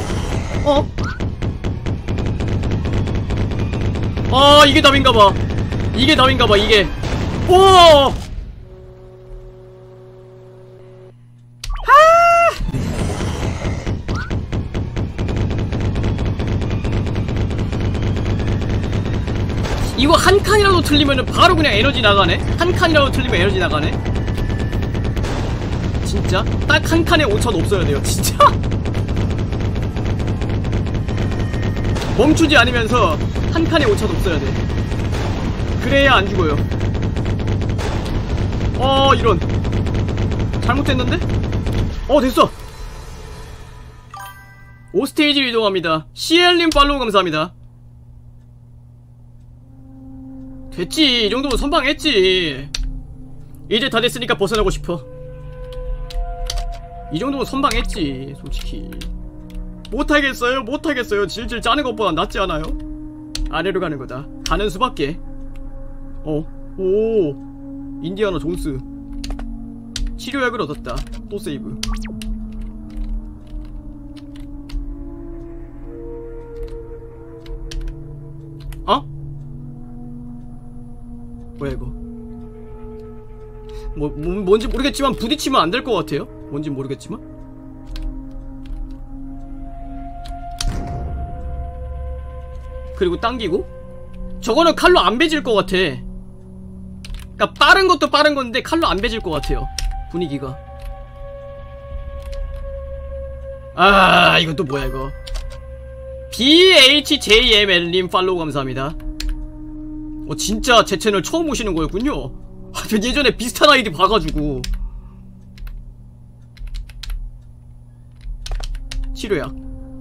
이게 답인가봐. 이게 답인가봐, 이게. 이거 한 칸이라도 틀리면은 바로 그냥 에너지 나가네? 한 칸이라도 틀리면 에너지 나가네? 진짜? 딱 한 칸에 5천 없어야 돼요, 진짜? 멈추지 않으면서 한 칸에 5천 없어야 돼. 그래야 안 죽어요. 이런. 잘못됐는데? 됐어! 5스테이지로 이동합니다. CL님 팔로우 감사합니다. 됐지. 이 정도면 선방했지. 이제 다 됐으니까 벗어나고 싶어. 이 정도면 선방했지 솔직히. 못하겠어요 못하겠어요. 질질 짜는 것보다 낫지 않아요? 아래로 가는 거다. 가는 수밖에. 오 인디아나 존스. 치료약을 얻었다. 또 세이브. 뭐야 이거. 뭔지 모르겠지만 부딪히면 안 될 것 같아요. 뭔지 모르겠지만. 그리고 당기고. 저거는 칼로 안 베질 것 같아. 그니까 빠른 것도 빠른 건데 칼로 안 베질 것 같아요 분위기가. 이건 또 뭐야 이거. BHJML님 팔로우 감사합니다. 진짜 제 채널 처음 오시는 거였군요. 저 예전에 비슷한 아이디 봐가지고. 치료약.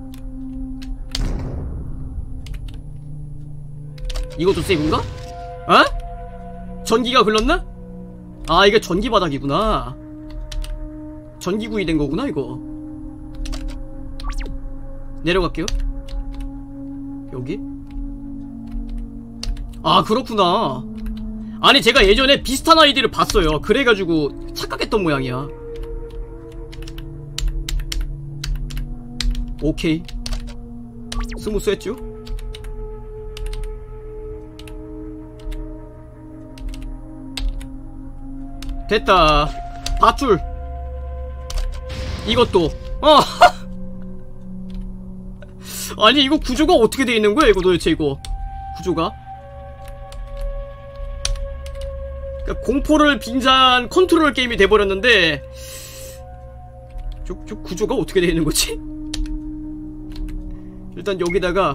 이것도 세이브인가? 전기가 흘렀나? 이게 전기 바닥이구나. 전기구이 된 거구나 이거. 내려갈게요. 여기? 그렇구나. 아니 제가 예전에 비슷한 아이디를 봤어요. 그래가지고 착각했던 모양이야. 오케이. 스무스했죠? 됐다. 밧줄. 이것도. 아니 이거 구조가 어떻게 돼 있는 거야 이거 도대체 이거. 구조가. 그러니까 공포를 빙자한 컨트롤 게임이 돼버렸는데 저 구조가 어떻게 돼 있는 거지? 일단 여기다가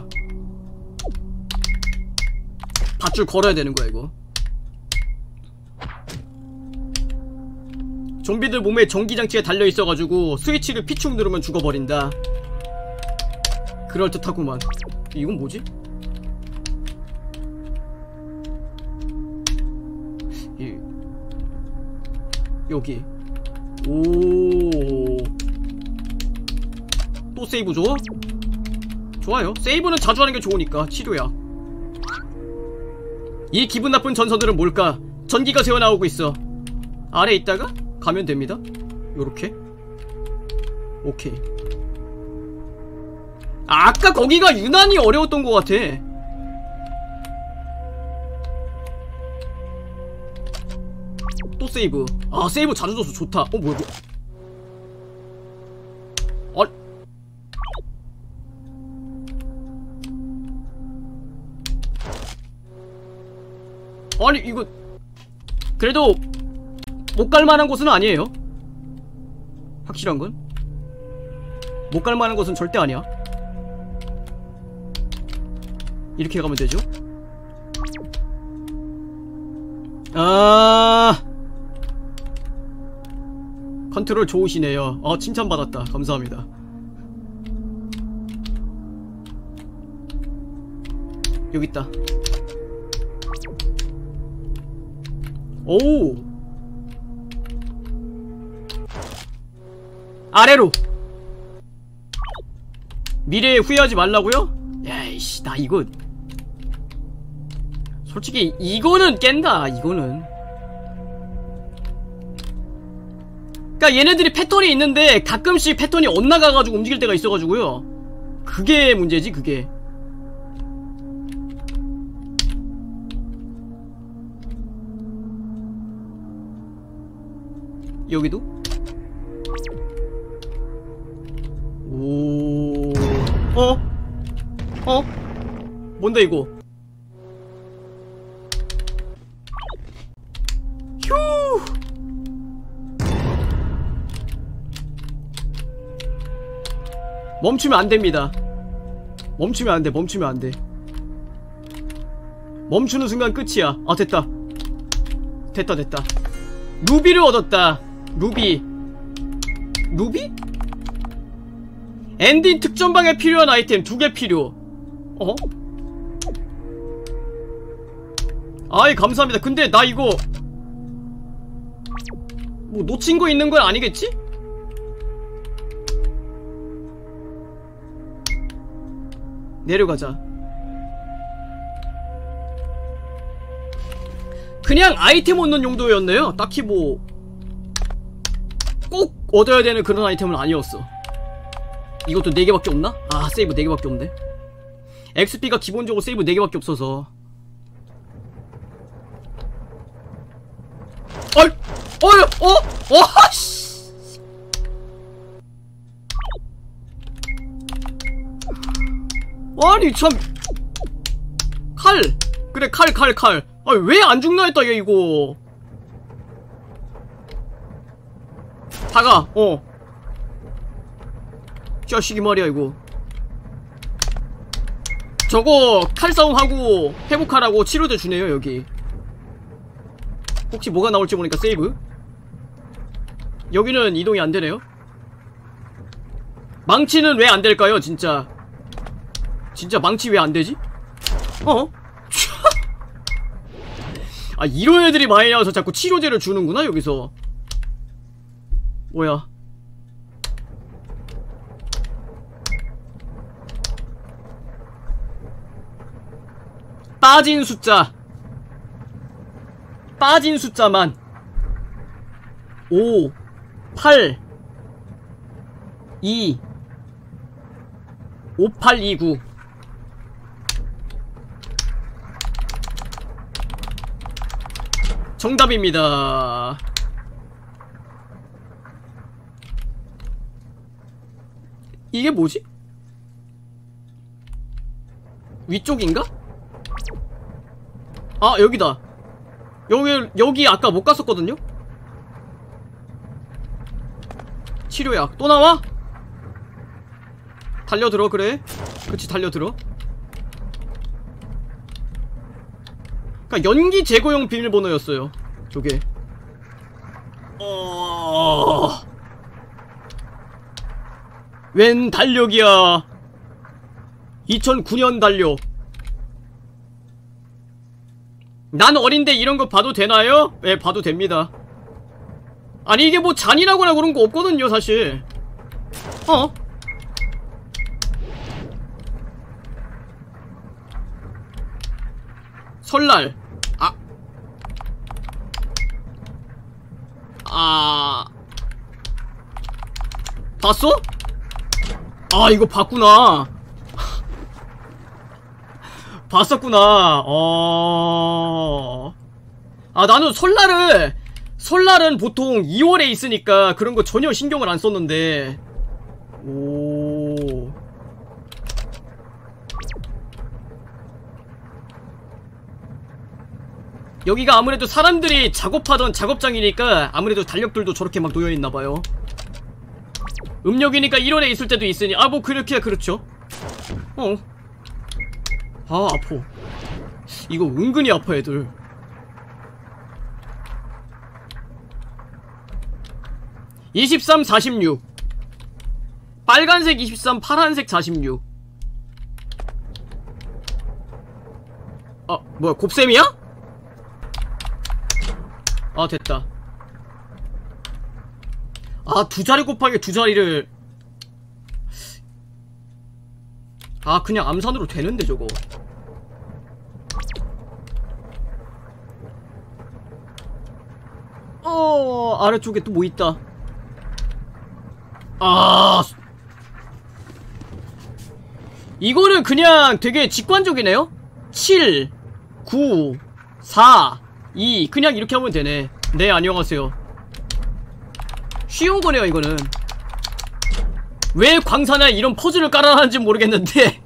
밧줄 걸어야 되는 거야 이거. 좀비들 몸에 전기장치가 달려있어가지고 스위치를 피축 누르면 죽어버린다. 그럴듯하구만. 이건 뭐지? 여기 오. 또 세이브 줘? 좋아요. 세이브는 자주 하는 게 좋으니까. 치료야. 이 기분 나쁜 전선들은 뭘까? 전기가 새어나오고 있어. 아래 있다가 가면 됩니다. 요렇게. 오케이. 아까 거기가 유난히 어려웠던 것 같아. 또 세이브. 아, 세이브 자주 줘서 좋다. 뭐야, 아니 이거 그래도 못 갈만한 곳은 아니에요. 확실한 건 못 갈만한 곳은 절대 아니야. 이렇게 가면 되죠. 아, 컨트롤 좋으시네요. 칭찬받았다. 감사합니다. 여기 있다. 오, 아래로. 미래에 후회하지 말라고요? 야이씨, 나 이거 솔직히 이거는 깬다. 이거는 그니까 얘네들이 패턴이 있는데 가끔씩 패턴이 엇나가가지고 움직일 때가 있어가지고요. 그게 문제지. 그게 여기도? 오, 뭔데 이거? 휴. 멈추면 안 됩니다. 멈추면 안 돼. 멈추면 안 돼. 멈추는 순간 끝이야. 아, 됐다. 됐다, 됐다. 루비를 얻었다. 루비. 루비? 엔딩 특전방에 필요한 아이템 2개 필요. 아이, 감사합니다. 근데 나 이거 뭐 놓친 거 있는 건 아니겠지? 내려가자. 그냥 아이템 얻는 용도였네요. 딱히 뭐 꼭 얻어야 되는 그런 아이템은 아니었어. 이것도 4개밖에 없나? 아, 세이브 4개밖에 없네. XP가 기본적으로 세이브 4개밖에 없어서. 씨. 아니, 참. 칼. 그래, 칼. 아니, 왜 안 죽나 했다, 얘, 이거. 다가, 자식이 말이야, 이거. 저거, 칼싸움하고, 회복하라고 치료제 주네요, 여기. 혹시 뭐가 나올지 모르니까 세이브. 여기는 이동이 안 되네요. 망치는 왜 안 될까요, 진짜. 진짜 망치 왜 안 되지? 아, 이런 애들이 많이 나와서 자꾸 치료제를 주는구나, 여기서. 뭐야. 빠진 숫자. 빠진 숫자만 5, 8, 2, 5829. 정답입니다. 이게 뭐지? 위쪽인가? 아, 여기다. 여기 아까 못 갔었거든요? 치료약 또 나와? 달려들어. 그래, 그치, 달려들어. 그니까 연기 제거용 비밀번호였어요, 저게. 웬 달력이야. 2009년 달력. 난 어린데 이런거 봐도 되나요? 네, 봐도 됩니다. 아니 이게 뭐 잔인하거나 그런 거 없거든요 사실. 설날. 봤어? 이거 봤구나. 봤었구나. 나는 설날은 보통 2월에 있으니까 그런 거 전혀 신경을 안 썼는데. 오. 여기가 아무래도 사람들이 작업하던 작업장이니까 아무래도 달력들도 저렇게 막 놓여있나봐요. 음력이니까 1월에 있을 때도 있으니 뭐 그렇게야 그렇죠. 아파. 이거 은근히 아파 애들. (23) 46 빨간색 23 파란색 46. 뭐야 곱셈이야? 됐다. 두 자리 곱하기 두 자리를 그냥 암산으로 되는데 저거. 아래쪽에 또 뭐 있다. 이거는 그냥 되게 직관적이네요. 7 9 4 2 그냥 이렇게 하면 되네. 네 안녕하세요. 쉬운 거네요 이거는. 왜 광산에 이런 퍼즐을 깔아놨는지 모르겠는데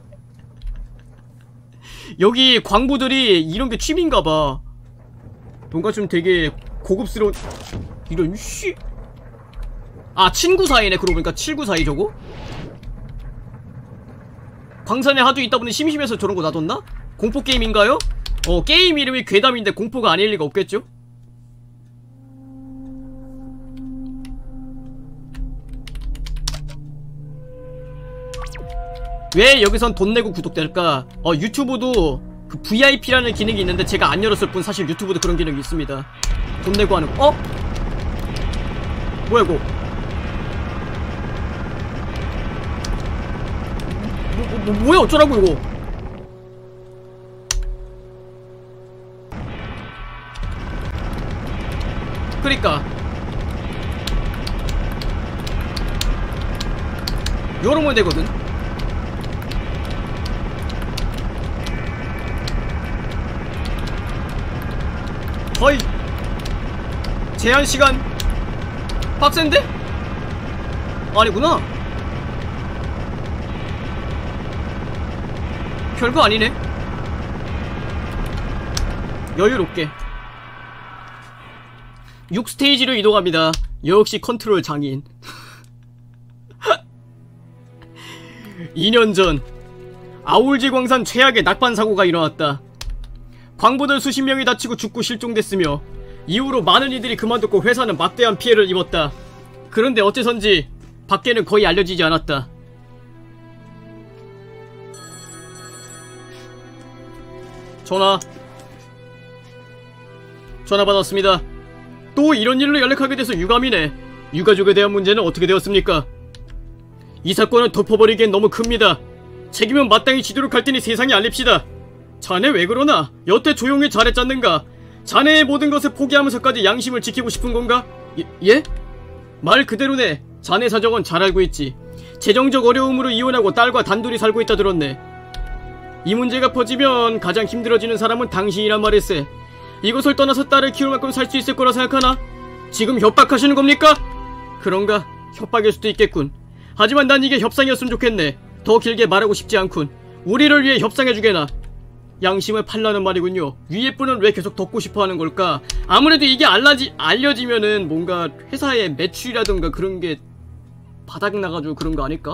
여기 광부들이 이런게 취미인가봐. 뭔가 좀 되게 고급스러운 이런 씨. 친구 사이네. 그러고 보니까 7942 저거? 광산에 하도 있다 보니 심심해서 저런 거 놔뒀나? 공포게임인가요? 게임 이름이 괴담인데 공포가 아닐 리가 없겠죠? 왜 여기선 돈 내고 구독될까? 유튜브도 그 VIP라는 기능이 있는데 제가 안 열었을 뿐 사실 유튜브도 그런 기능이 있습니다. 돈 내고 하는 거. 뭐야 이거? 뭐야 어쩌라고 이거? 그러니까 요러면 되거든. 거의 제한시간 빡센데? 아니구나. 별거 아니네. 여유롭게 6스테이지로 이동합니다. 역시 컨트롤 장인. 2년 전 아울지 광산 최악의 낙반 사고가 일어났다. 광부들 수십 명이 다치고 죽고 실종됐으며 이후로 많은 이들이 그만뒀고 회사는 막대한 피해를 입었다. 그런데 어째선지 밖에는 거의 알려지지 않았다. 전화 받았습니다. 또 이런 일로 연락하게 돼서 유감이네. 유가족에 대한 문제는 어떻게 되었습니까? 이 사건은 덮어버리기엔 너무 큽니다. 책임은 마땅히 지도록 할 테니 세상에 알립시다. 자네 왜 그러나? 여태 조용히 잘했잖는가? 자네의 모든 것을 포기하면서까지 양심을 지키고 싶은 건가? 예? 말 그대로네. 자네 사정은 잘 알고 있지. 재정적 어려움으로 이혼하고 딸과 단둘이 살고 있다 들었네. 이 문제가 퍼지면 가장 힘들어지는 사람은 당신이란 말일세. 이곳을 떠나서 딸을 키울 만큼 살 수 있을 거라 생각하나? 지금 협박하시는 겁니까? 그런가? 협박일 수도 있겠군. 하지만 난 이게 협상이었으면 좋겠네. 더 길게 말하고 싶지 않군. 우리를 위해 협상해주게나. 양심을 팔라는 말이군요. 위에 분은 왜 계속 덮고 싶어하는 걸까? 아무래도 이게 알려지면은 뭔가 회사의 매출이라던가 그런게 바닥나가지고 그런 거 아닐까?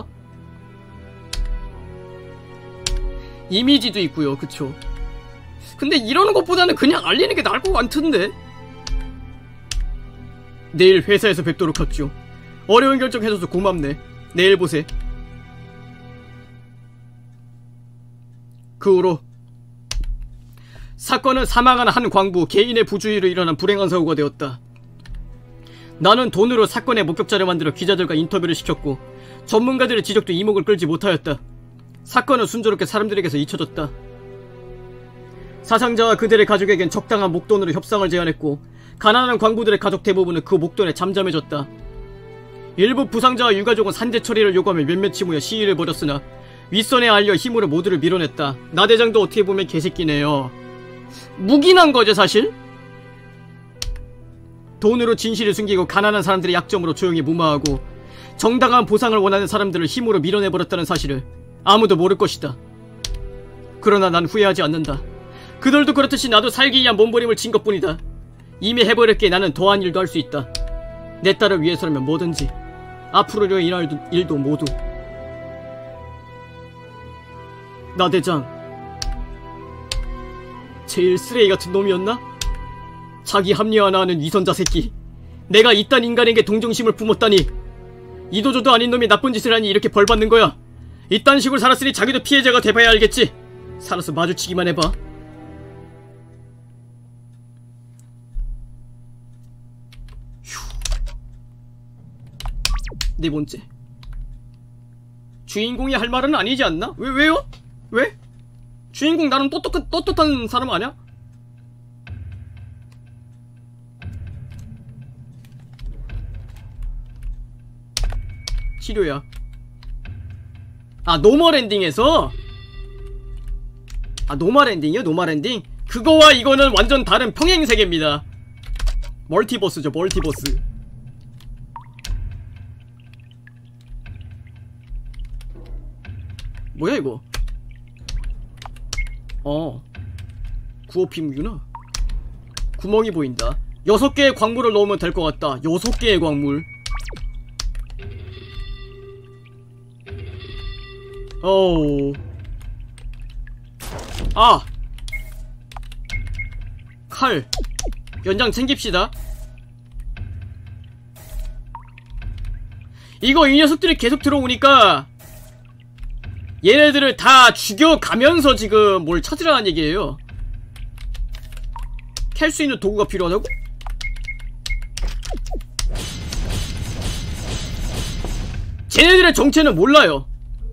이미지도 있고요. 그쵸? 근데 이러는 것보다는 그냥 알리는 게 나을 것 같은데? 내일 회사에서 뵙도록 하죠. 어려운 결정 해줘서 고맙네. 내일 보세. 그 후로 사건은 사망한 한 광부 개인의 부주의로 일어난 불행한 사고가 되었다. 나는 돈으로 사건의 목격자를 만들어 기자들과 인터뷰를 시켰고 전문가들의 지적도 이목을 끌지 못하였다. 사건은 순조롭게 사람들에게서 잊혀졌다. 사상자와 그들의 가족에겐 적당한 목돈으로 협상을 제안했고 가난한 광부들의 가족 대부분은 그 목돈에 잠잠해졌다. 일부 부상자와 유가족은 산재 처리를 요구하며 몇몇이 모여 시위를 벌였으나 윗선에 알려 힘으로 모두를 밀어냈다. 나대장도 어떻게 보면 개새끼네요. 묵인한 거죠 사실? 돈으로 진실을 숨기고 가난한 사람들의 약점으로 조용히 무마하고 정당한 보상을 원하는 사람들을 힘으로 밀어내버렸다는 사실을 아무도 모를 것이다. 그러나 난 후회하지 않는다. 그들도 그렇듯이 나도 살기 위한 몸부림을 친 것뿐이다. 이미 해버렸기에 나는 더한 일도 할 수 있다. 내 딸을 위해서라면 뭐든지. 앞으로 일할 일도 모두. 나 대장 제일 쓰레기 같은 놈이었나? 자기 합리화 하나 하는 위선자 새끼. 내가 이딴 인간에게 동정심을 품었다니. 이도저도 아닌 놈이 나쁜 짓을 하니 이렇게 벌받는 거야. 이딴 식으로 살았으니 자기도 피해자가 돼봐야 알겠지. 살아서 마주치기만 해봐. 네 번째. 주인공이 할 말은 아니지 않나? 왜요? 왜? 주인공 나름 떳떳한 사람 아냐? 치료야. 아, 노멀 엔딩에서? 아, 노멀 엔딩이요? 노멀 엔딩? 그거와 이거는 완전 다른 평행세계입니다. 멀티버스죠, 멀티버스. 뭐야 이거? 구호피무구나. 구멍이 보인다. 6개의 광물을 넣으면 될 것 같다. 6개의 광물. 어우. 아! 칼. 연장 챙깁시다. 이거 이 녀석들이 계속 들어오니까 얘네들을 다 죽여가면서 지금 뭘 찾으라는 얘기예요. 캘 수 있는 도구가 필요하다고? 쟤네들의 정체는 몰라요.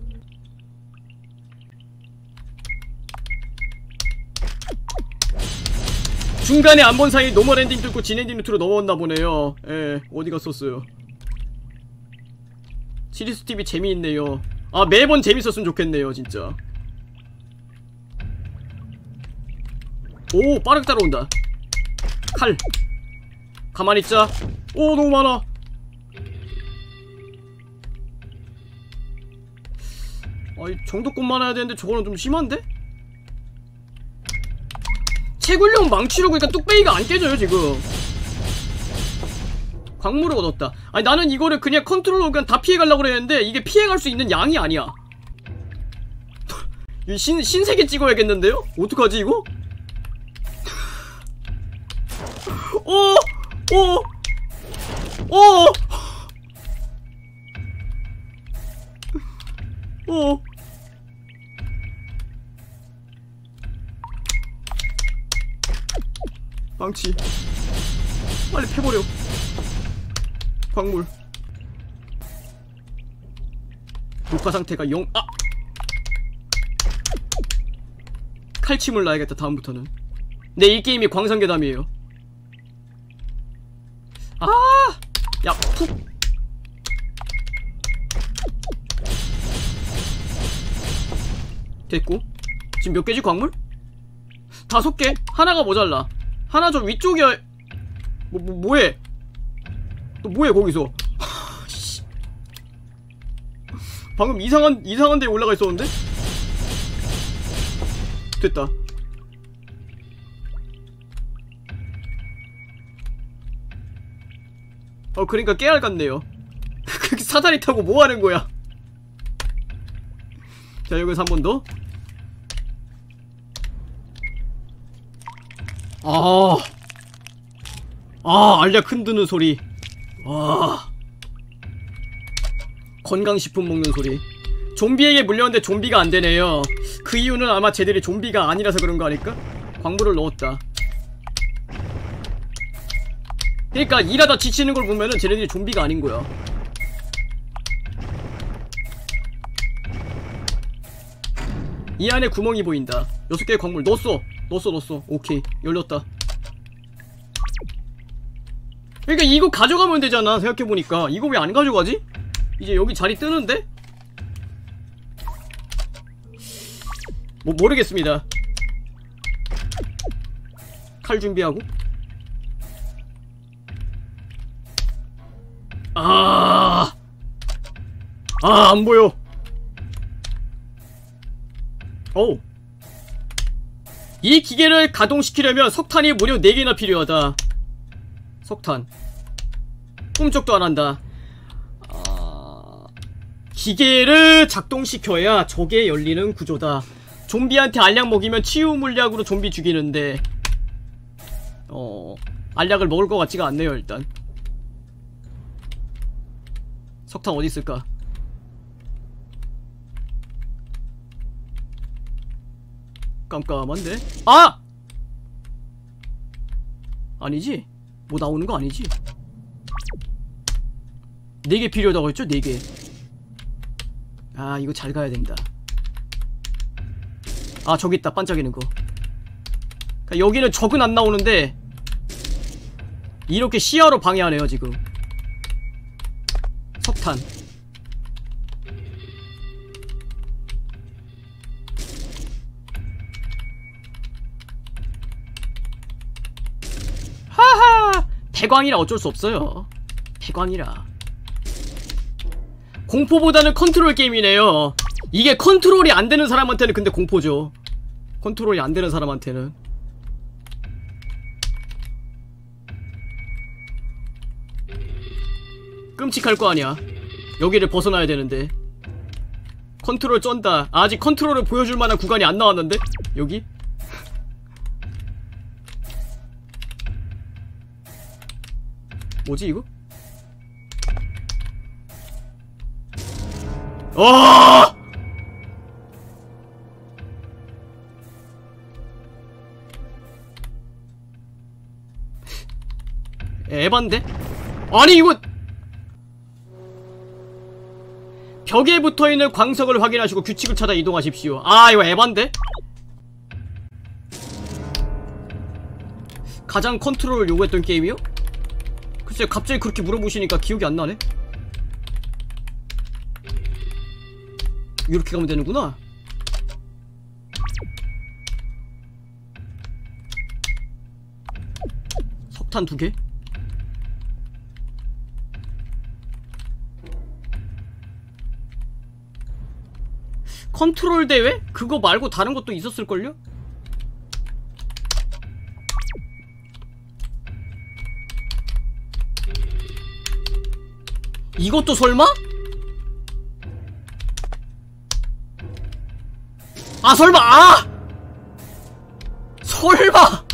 중간에 안 본 사이 노멀 엔딩 뚫고 진 엔딩 루트로 넘어왔나 보네요. 예, 어디 갔었어요. 시리스TV 재미있네요. 아, 매번 재밌었으면 좋겠네요 진짜. 오, 빠르게 따라온다. 칼. 가만히 있자. 오, 너무 많아. 아이, 정도껏 많아야 되는데 저거는 좀 심한데? 채굴용 망치로 그러니까 뚝배기가 안 깨져요 지금. 광물을 얻었다. 아니 나는 이거를 그냥 컨트롤로 그냥 다 피해가려고 그랬는데 이게 피해갈 수 있는 양이 아니야. 신세계 찍어야겠는데요? 어떡하지 이거? 망치 빨리 패버려. 광물 녹화 상태가 0. 아! 칼침을 놔야겠다 다음부터는. 네, 이 게임이 광산괴담이에요. 아! 야, 푹! 됐고. 지금 몇 개지 광물? 5개? 하나가 모자라. 하나 좀 위쪽이야. 뭐해? 너 뭐해 거기서? 방금 이상한 데에 올라가 있었는데? 됐다. 그러니까 깨알 같네요. 그렇게 사다리 타고 뭐 하는 거야? 자, 여기서 한 번 더. 알약 흔드는 소리. 와. 건강식품 먹는 소리. 좀비에게 물렸는데 좀비가 안 되네요. 그 이유는 아마 쟤들이 좀비가 아니라서 그런 거 아닐까? 광물을 넣었다. 그러니까 일하다 지치는 걸 보면은 쟤네들이 좀비가 아닌 거야. 이 안에 구멍이 보인다. 6개의 광물 넣었어. 오케이, 열렸다. 그러니까 이거 가져가면 되잖아. 생각해보니까 이거 왜 안 가져가지? 이제 여기 자리 뜨는데? 뭐 모르겠습니다. 칼 준비하고. 안 보여. 오. 이 기계를 가동시키려면 석탄이 무려 4개나 필요하다. 석탄. 꿈쩍도 안 한다. 기계를 작동시켜야 저게 열리는 구조다. 좀비한테 알약 먹이면 치유 물약으로 좀비 죽이는데 알약을 먹을 것 같지가 않네요. 일단 석탄 어디 있을까? 깜깜한데? 아니지? 뭐 나오는 거 아니지? 4개 필요하다고 했죠? 4개. 이거 잘 가야 된다. 저기 있다. 반짝이는 거. 그러니까 여기는 적은 안 나오는데 이렇게 시야로 방해하네요 지금. 석탄. 하하! 대광이라 어쩔 수 없어요. 대광이라. 공포보다는 컨트롤 게임이네요. 이게 컨트롤이 안 되는 사람한테는 근데 공포죠. 컨트롤이 안 되는 사람한테는. 끔찍할 거 아니야. 여기를 벗어나야 되는데. 컨트롤 쩐다. 아직 컨트롤을 보여줄 만한 구간이 안 나왔는데? 여기? 뭐지 이거? 에반데? 아니 이거 벽에 붙어있는 광석을 확인하시고 규칙을 찾아 이동하십시오. 이거 에반데? 가장 컨트롤을 요구했던 게임이요? 글쎄 갑자기 그렇게 물어보시니까 기억이 안 나네? 이렇게 가면 되는구나. 석탄 2개? 컨트롤 대회? 그거 말고 다른 것도 있었을걸요? 이것도 설마? 설마! 설마!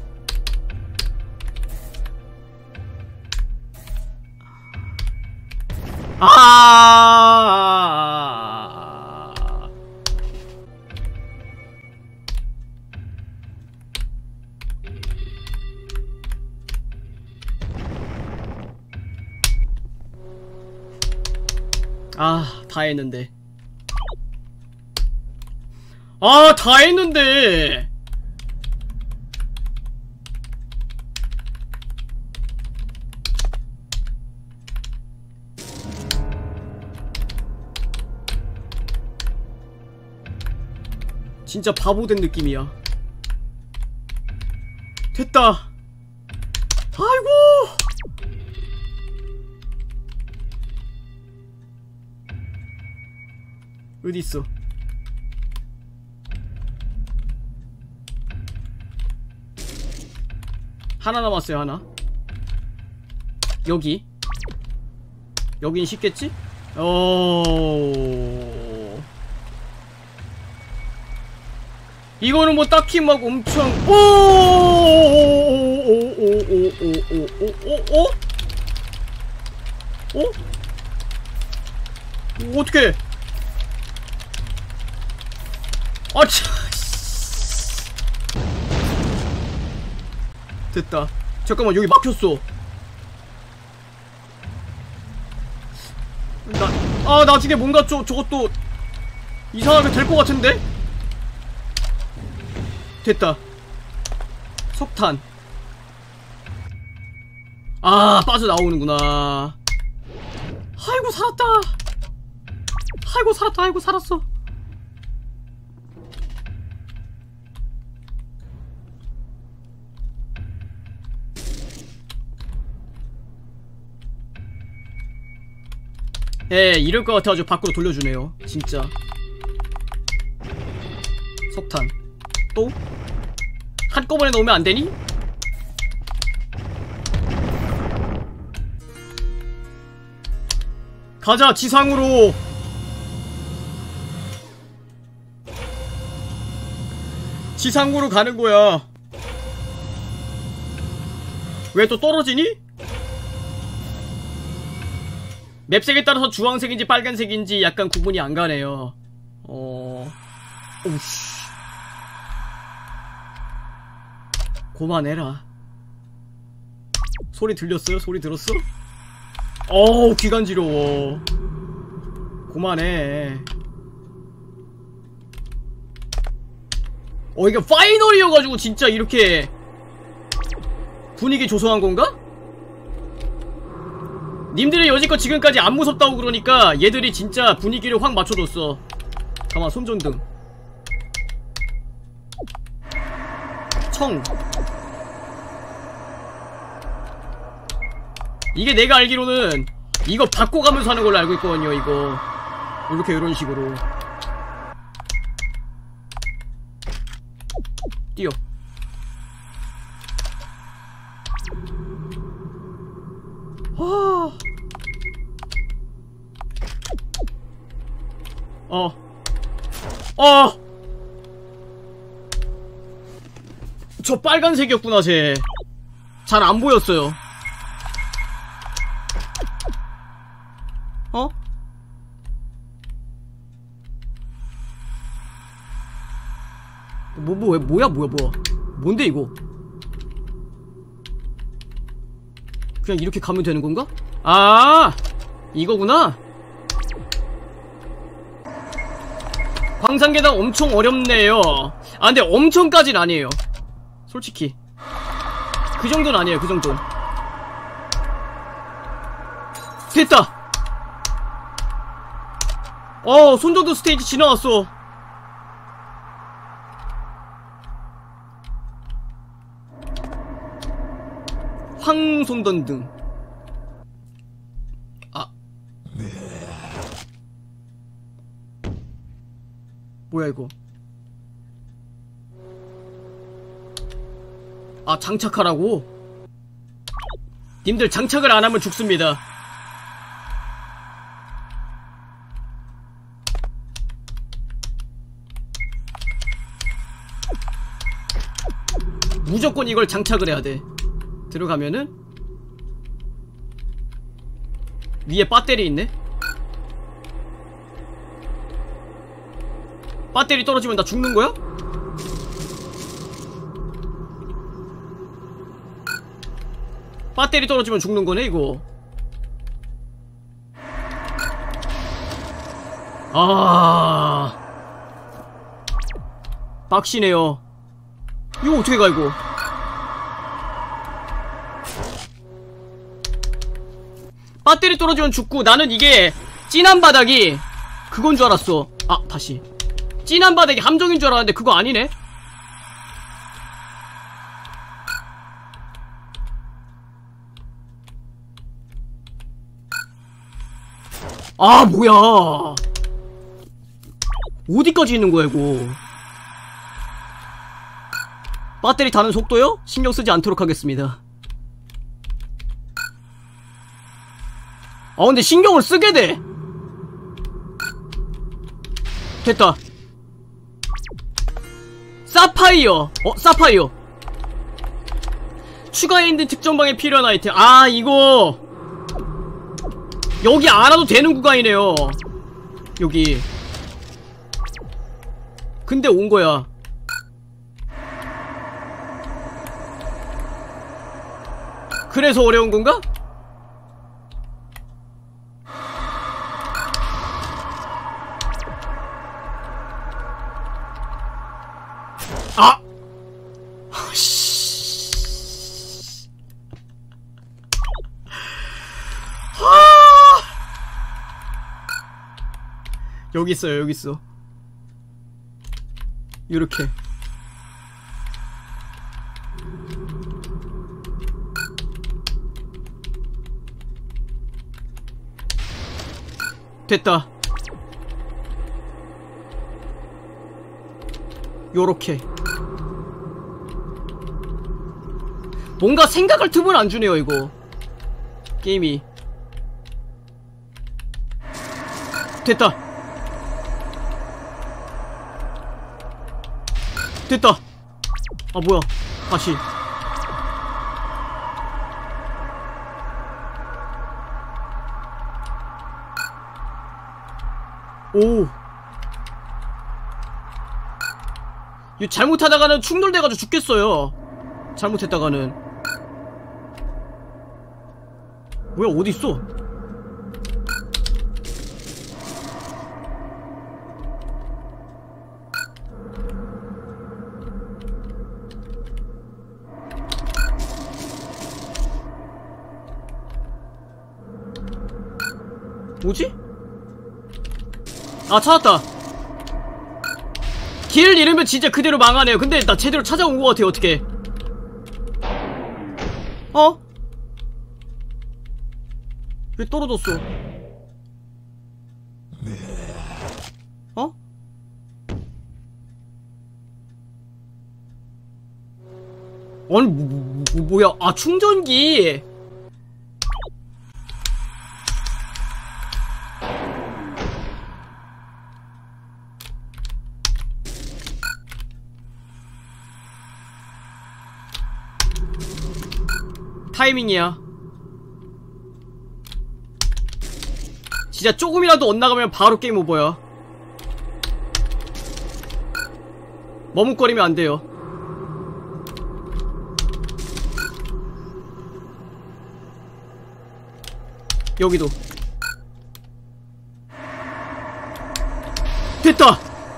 다 했는데. 다 했는데. 진짜 바보된 느낌이야. 됐다. 아이고. 어디있어? 하나 남았어요. 하나. 여기. 여긴 쉽겠지? 이거는 뭐 딱히 막 엄청 어떡해. 됐다. 잠깐만 여기 막혔어. 나중에 뭔가 저것도 이상하게 될 것 같은데? 됐다. 석탄. 빠져나오는구나. 아이고 살았다. 아이고 살았어. 이럴 것 같아가지고 밖으로 돌려주네요. 진짜. 석탄. 또? 한꺼번에 넣으면 안되니? 가자 지상으로. 지상으로 가는거야. 왜 또 떨어지니? 맵색에 따라서 주황색인지 빨간색인지 약간 구분이 안가네요. 오우씨. 그만해라. 소리 들렸어요? 소리 들었어? 어우 귀간지러워. 그만해. 이게 파이널이어가지고 진짜 이렇게 분위기 조성한 건가? 님들이 여지껏 지금까지 안 무섭다고 그러니까 얘들이 진짜 분위기를 확 맞춰줬어. 가만 손전등. 청. 이게 내가 알기로는 이거 바꿔가면서 하는 걸로 알고 있거든요. 이거 이렇게 이런 식으로 뛰어. 저 빨간색이었구나. 쟤 잘 안 보였어요. 뭐야 뭔데 이거? 그냥 이렇게 가면 되는 건가? 이거구나. 광산계단 엄청 어렵네요. 근데 엄청까진 아니에요. 솔직히 그 정도는 아니에요. 그 정도. 됐다. 손전등 스테이지 지나왔어. 황손전등. 뭐야 이거? 장착하라고? 님들 장착을 안하면 죽습니다. 무조건 이걸 장착을 해야돼. 들어가면은 위에 배터리 있네? 배터리 떨어지면 나 죽는거야? 배터리 떨어지면 죽는거네 이거. 빡시네요. 이거 어떻게 가 이거? 배터리 떨어지면 죽고. 나는 이게 진한 바닥이 그건 줄 알았어. 다시 진한 바닥이 함정인 줄 알았는데 그거 아니네? 뭐야. 어디까지 있는 거야 이거? 배터리 다는 속도요? 신경 쓰지 않도록 하겠습니다. 근데 신경을 쓰게 돼. 됐다. 사파이어. 사파이어. 추가해 있는 특정 방에 필요한 아이템. 이거 여기 안 와도 되는 구간이네요. 여기. 근데 온 거야. 그래서 어려운 건가? 여기 있어요, 여기 있어. 요렇게. 됐다. 요렇게. 뭔가 생각할 틈을 안 주네요, 이거. 게임이. 됐다. 됐다. 아, 뭐야. 다시. 오. 이거 잘못하다가는 충돌돼가지고 죽겠어요. 잘못했다가는. 뭐야, 어딨어? 뭐지? 아, 찾았다. 길 잃으면 진짜 그대로 망하네요. 근데 나 제대로 찾아온 것 같아요. 어떻게? 어? 왜 떨어졌어? 어? 아니 뭐야? 아, 충전기. 타이밍이야. 진짜 조금이라도 엇나가면 바로 게임 오버야. 머뭇거리면 안 돼요. 여기도. 됐다.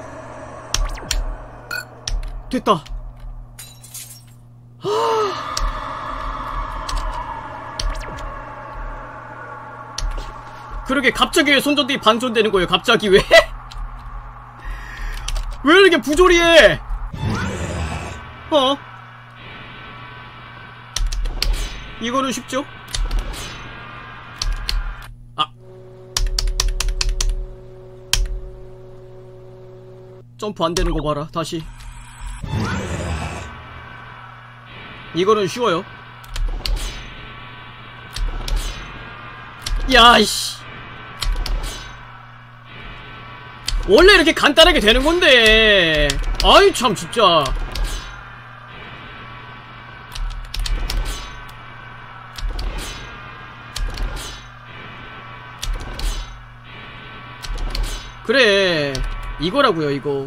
됐다. 그러게, 갑자기 왜 손전등이 반전되는 거예요? 갑자기 왜? 왜 이렇게 부조리해? 어? 이거는 쉽죠? 아. 점프 안 되는 거 봐라. 다시. 이거는 쉬워요. 야이씨. 원래 이렇게 간단하게 되는 건데. 아이 참 진짜. 그래, 이거라고요. 이거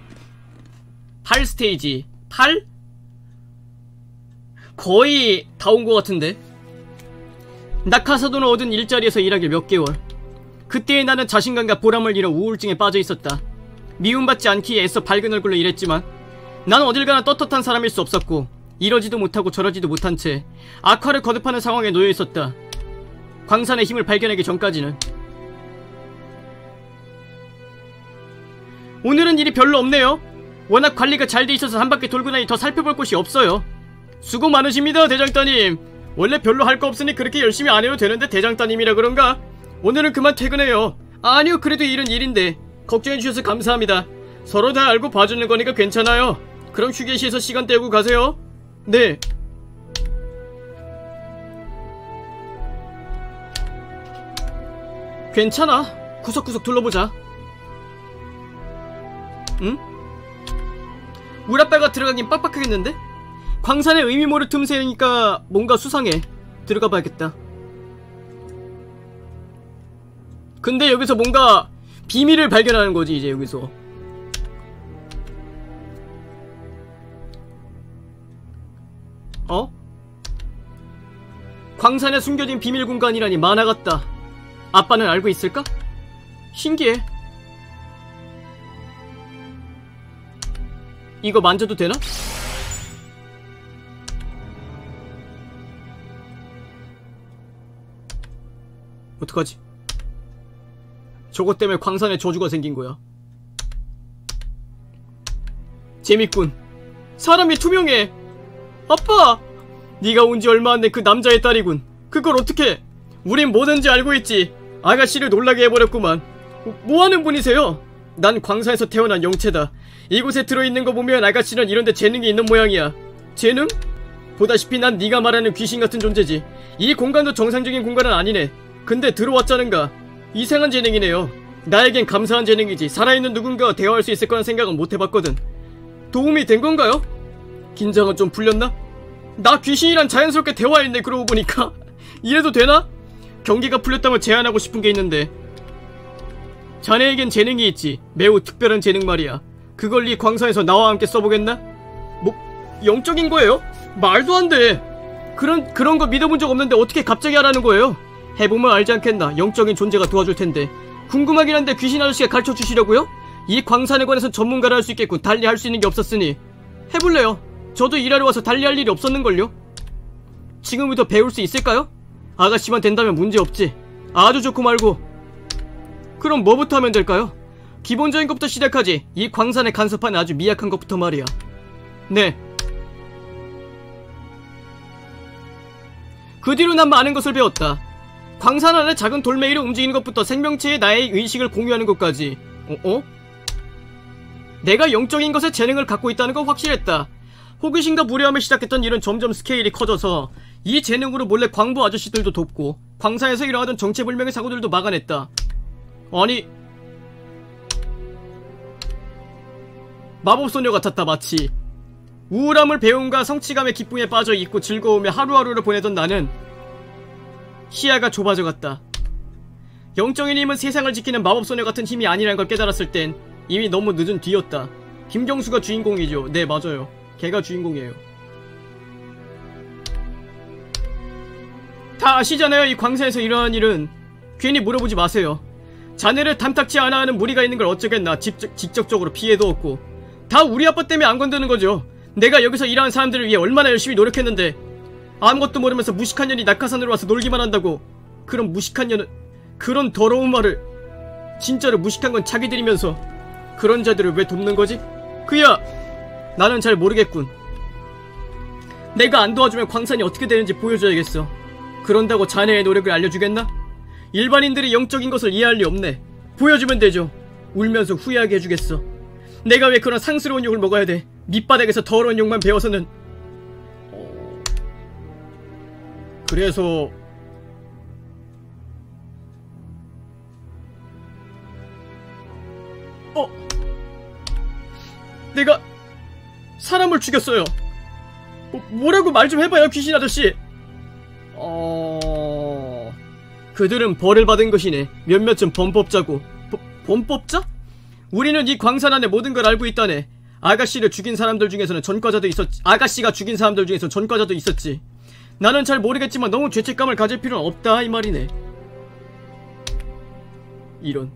8스테이지 8? 거의 다 온 것 같은데. 낙하사도는 얻은 일자리에서 일하길 몇 개월. 그때의 나는 자신감과 보람을 잃어 우울증에 빠져 있었다. 미움받지 않기에 애써 밝은 얼굴로 일했지만 난 어딜 가나 떳떳한 사람일 수 없었고, 이러지도 못하고 저러지도 못한 채 악화를 거듭하는 상황에 놓여 있었다. 광산의 힘을 발견하기 전까지는. 오늘은 일이 별로 없네요. 워낙 관리가 잘 돼 있어서 한 바퀴 돌고 나니 더 살펴볼 곳이 없어요. 수고 많으십니다, 대장따님. 원래 별로 할 거 없으니 그렇게 열심히 안 해도 되는데 대장따님이라 그런가? 오늘은 그만 퇴근해요. 아니요, 그래도 일은 일인데. 걱정해주셔서 감사합니다. 서로 다 알고 봐주는 거니까 괜찮아요. 그럼 휴게실에서 시간 때우고 가세요. 네. 괜찮아. 구석구석 둘러보자. 응? 우라빠가 들어가긴 빡빡하겠는데? 광산의 의미 모를 틈새니까 뭔가 수상해. 들어가 봐야겠다. 근데 여기서 뭔가 비밀을 발견하는 거지, 이제 여기서. 어? 광산에 숨겨진 비밀 공간이라니 만화 같다. 아빠는 알고 있을까? 신기해. 이거 만져도 되나? 어떡하지? 저것 때문에 광산에 저주가 생긴 거야. 재밌군. 사람이 투명해. 아빠! 네가 온 지 얼마 안 된 그 남자의 딸이군. 그걸 어떻게? 우린 뭐든지 알고 있지. 아가씨를 놀라게 해버렸구만. 뭐하는 분이세요? 난 광산에서 태어난 영체다. 이곳에 들어있는 거 보면 아가씨는 이런데 재능이 있는 모양이야. 재능? 보다시피 난 네가 말하는 귀신 같은 존재지. 이 공간도 정상적인 공간은 아니네. 근데 들어왔자는가. 이상한 재능이네요. 나에겐 감사한 재능이지 살아있는 누군가와 대화할 수 있을 거란 생각은 못 해봤거든. 도움이 된 건가요? 긴장은 좀 풀렸나? 나 귀신이랑 자연스럽게 대화했네. 그러고 보니까. 이래도 되나? 경기가 풀렸다면 제안하고 싶은 게 있는데. 자네에겐 재능이 있지. 매우 특별한 재능 말이야. 그걸 이 광산에서 나와 함께 써보겠나? 뭐 영적인 거예요? 말도 안 돼. 그런 거 믿어본 적 없는데 어떻게 갑자기 하라는 거예요? 해보면 알지 않겠나. 영적인 존재가 도와줄 텐데. 궁금하긴 한데 귀신 아저씨가 가르쳐 주시려고요? 이 광산에 관해서 전문가라 할 수 있겠군. 달리 할 수 있는 게 없었으니. 해볼래요. 저도 일하러 와서 달리 할 일이 없었는걸요. 지금부터 배울 수 있을까요? 아가씨만 된다면 문제없지. 아주 좋고 말고. 그럼 뭐부터 하면 될까요? 기본적인 것부터 시작하지. 이 광산에 간섭하는 아주 미약한 것부터 말이야. 네. 그 뒤로 난 많은 것을 배웠다. 광산 안에 작은 돌멩이로 움직이는 것부터 생명체의 나의 의식을 공유하는 것까지. 내가 영적인 것에 재능을 갖고 있다는 건 확실했다. 호기심과 무례함을 시작했던 일은 점점 스케일이 커져서 이 재능으로 몰래 광부 아저씨들도 돕고 광산에서 일어나던 정체불명의 사고들도 막아냈다. 아니, 마법소녀 같았다. 마치 우울함을 배움과 성취감의 기쁨에 빠져 있고 즐거우며 하루하루를 보내던 나는 시야가 좁아져 갔다. 영적인 힘은 세상을 지키는 마법소녀 같은 힘이 아니라는 걸 깨달았을 땐 이미 너무 늦은 뒤였다. 김경수가 주인공이죠. 네, 맞아요. 걔가 주인공이에요. 다 아시잖아요. 이 광산에서 일어나는 일은. 괜히 물어보지 마세요. 자네를 탐탁치 않아 하는 무리가 있는 걸 어쩌겠나. 직접적으로 피해도 없고. 다 우리 아빠 때문에 안 건드는 거죠. 내가 여기서 일하는 사람들을 위해 얼마나 열심히 노력했는데 아무것도 모르면서 무식한 년이 낙하산으로 와서 놀기만 한다고. 그런 무식한 년은, 그런 더러운 말을. 진짜로 무식한 건 자기들이면서 그런 자들을 왜 돕는 거지? 그야 나는 잘 모르겠군. 내가 안 도와주면 광산이 어떻게 되는지 보여줘야겠어. 그런다고 자네의 노력을 알려주겠나? 일반인들이 영적인 것을 이해할 리 없네. 보여주면 되죠. 울면서 후회하게 해주겠어. 내가 왜 그런 상스러운 욕을 먹어야 돼. 밑바닥에서 더러운 욕만 배워서는. 그래서 내가 사람을 죽였어요. 뭐라고 말 좀 해봐요, 귀신 아저씨. 그들은 벌을 받은 것이네. 몇몇은 범법자고. 범법자? 우리는 이 광산 안에 모든 걸 알고 있다네. 아가씨를 죽인 사람들 중에서는 전과자도 있었지. 아가씨가 죽인 사람들 중에서 전과자도 있었지. 나는 잘 모르겠지만 너무 죄책감을 가질 필요는 없다 이 말이네. 이런.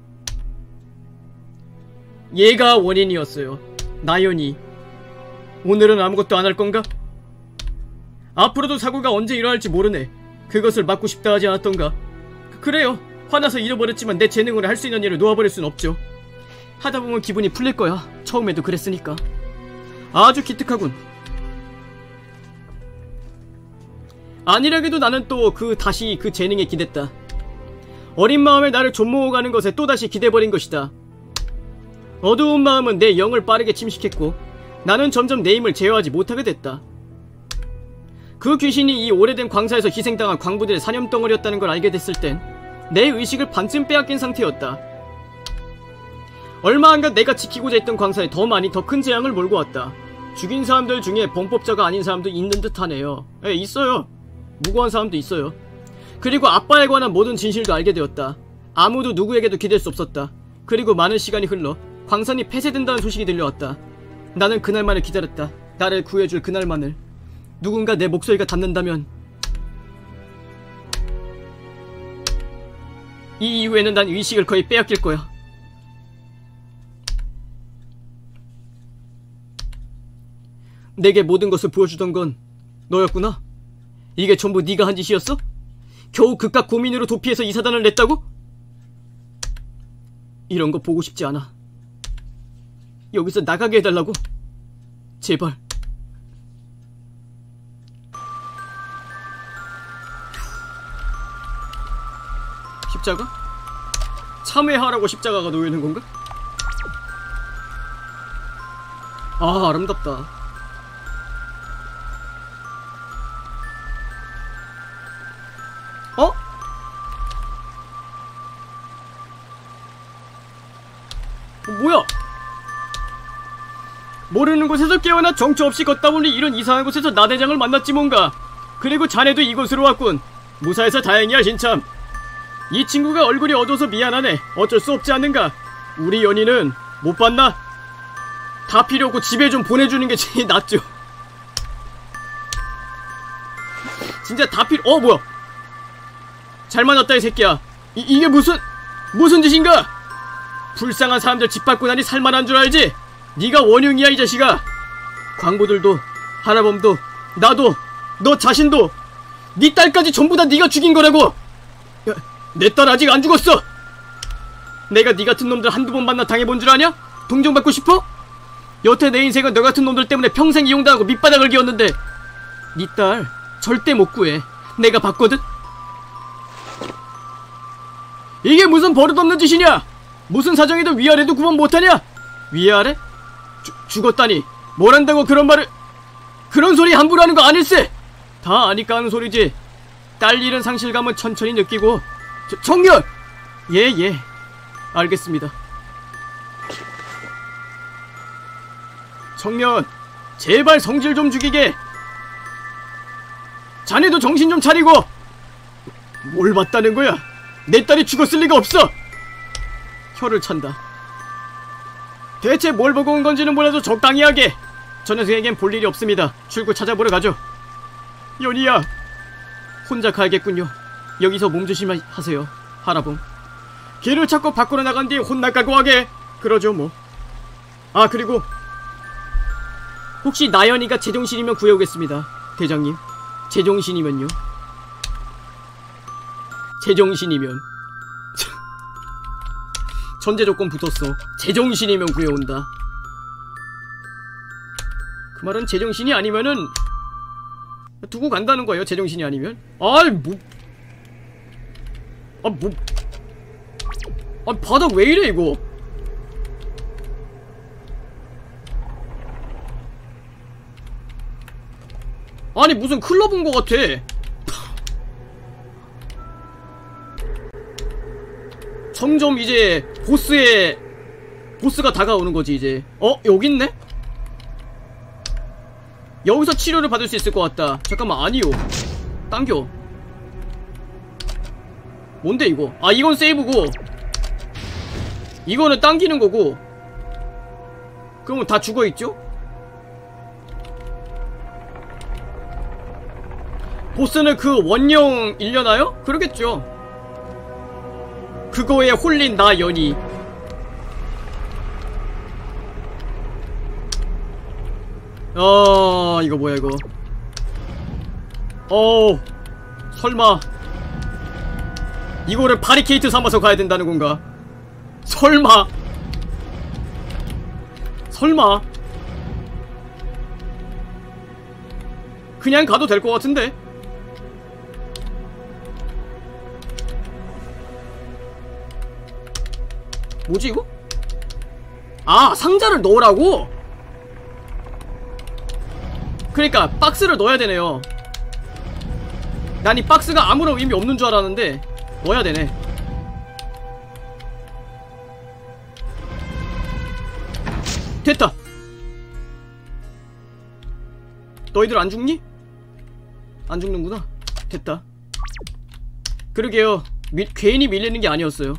얘가 원인이었어요. 나연이. 오늘은 아무것도 안 할 건가? 앞으로도 사고가 언제 일어날지 모르네. 그것을 막고 싶다 하지 않았던가? 그래요. 화나서 잃어버렸지만 내 재능으로 할 수 있는 일을 놓아버릴 순 없죠. 하다보면 기분이 풀릴 거야. 처음에도 그랬으니까. 아주 기특하군. 아니라게도 나는 또 다시 그 재능에 기댔다. 어린 마음에 나를 좀모아가는 것에 또다시 기대버린 것이다. 어두운 마음은 내 영을 빠르게 침식했고 나는 점점 내 힘을 제어하지 못하게 됐다. 그 귀신이 이 오래된 광사에서 희생당한 광부들의 사념덩어리였다는 걸 알게 됐을 땐 내 의식을 반쯤 빼앗긴 상태였다. 얼마 안가 내가 지키고자 했던 광사에 더 큰 재앙을 몰고 왔다. 죽인 사람들 중에 범법자가 아닌 사람도 있는 듯 하네요. 있어요. 무고한 사람도 있어요. 그리고 아빠에 관한 모든 진실도 알게 되었다. 아무도 누구에게도 기댈 수 없었다. 그리고 많은 시간이 흘러 광산이 폐쇄된다는 소식이 들려왔다. 나는 그날만을 기다렸다. 나를 구해줄 그날만을. 누군가 내 목소리가 닿는다면. 이 이후에는 난 의식을 거의 빼앗길 거야. 내게 모든 것을 보여주던 건 너였구나. 이게 전부 네가 한 짓이었어? 겨우 그깟 고민으로 도피해서 이 사단을 냈다고? 이런 거 보고 싶지 않아. 여기서 나가게 해달라고. 제발. 십자가? 참회하라고 십자가가 놓여있는 건가? 아, 아름답다. 어? 뭐야? 모르는 곳에서 깨어나 정처 없이 걷다 보니 이런 이상한 곳에서 나대장을 만났지 뭔가. 그리고 자네도 이곳으로 왔군. 무사해서 다행이야 신참. 이 친구가 얼굴이 어두워서 미안하네. 어쩔 수 없지 않는가. 우리 연희는 못 봤나? 다 필요 없고 집에 좀 보내주는 게 제일 낫죠. 진짜 다 뭐야. 잘 만났다 이 새끼야. 이게 무슨 짓인가? 불쌍한 사람들 집 밟고 나니 살만한 줄 알지? 네가 원흉이야 이 자식아. 광부들도 하나범도 나도 너 자신도 네 딸까지 전부 다 네가 죽인 거라고. 내 딸 아직 안 죽었어. 내가 네 같은 놈들 한두 번 만나 당해본 줄 아냐? 동정받고 싶어? 여태 내 인생은 너 같은 놈들 때문에 평생 이용당하고 밑바닥을 기었는데 네 딸 절대 못 구해. 내가 봤거든? 이게 무슨 버릇없는 짓이냐? 무슨 사정이든 위아래도 구분 못하냐? 위아래? 죽었다니 뭘 한다고 그런 말을. 그런 소리 함부로 하는 거 아닐세. 다 아니까 하는 소리지. 딸 잃은 상실감은 천천히 느끼고. 청년! 예 알겠습니다. 청년 제발 성질 좀 죽이게. 자네도 정신 좀 차리고. 뭘 봤다는 거야? 내 딸이 죽었을 리가 없어. 혀를 찬다. 대체 뭘 보고 온 건지는 몰라도 적당히 하게. 저 녀석에겐 볼 일이 없습니다. 출구 찾아보러 가죠. 연희야. 혼자 가야겠군요. 여기서 몸조심하세요 하라봉. 길을 찾고 밖으로 나간 뒤에 혼날 각오하게. 그러죠 뭐. 아 그리고 혹시 나연이가 제정신이면 구해오겠습니다 대장님. 제정신이면요. 제정신이면 전제조건 붙었어. 제정신이면 구해온다. 그 말은 제정신이 아니면은 두고 간다는 거예요. 제정신이 아니면. 바닥 왜 이래 이거. 아니 무슨 클럽 온 거 같아. 점점 이제 보스가 다가오는 거지 이제. 여기 있네? 여기서 치료를 받을 수 있을 것 같다. 잠깐만 아니요. 당겨. 뭔데 이거? 아 이건 세이브고 이거는 당기는 거고. 그러면 다 죽어있죠? 보스는 그 원령 일려나요? 그러겠죠. 그거에 홀린 나 연희. 이거 뭐야 이거. 설마 이거를 바리케이트 삼아서 가야 된다는 건가? 설마 그냥 가도 될 것 같은데. 뭐지 이거? 아 상자를 넣으라고? 그러니까 박스를 넣어야 되네요. 난 이 박스가 아무런 의미 없는 줄 알았는데 넣어야 되네. 됐다. 너희들 안 죽니? 안 죽는구나. 됐다. 그러게요. 괜히 밀리는 게 아니었어요.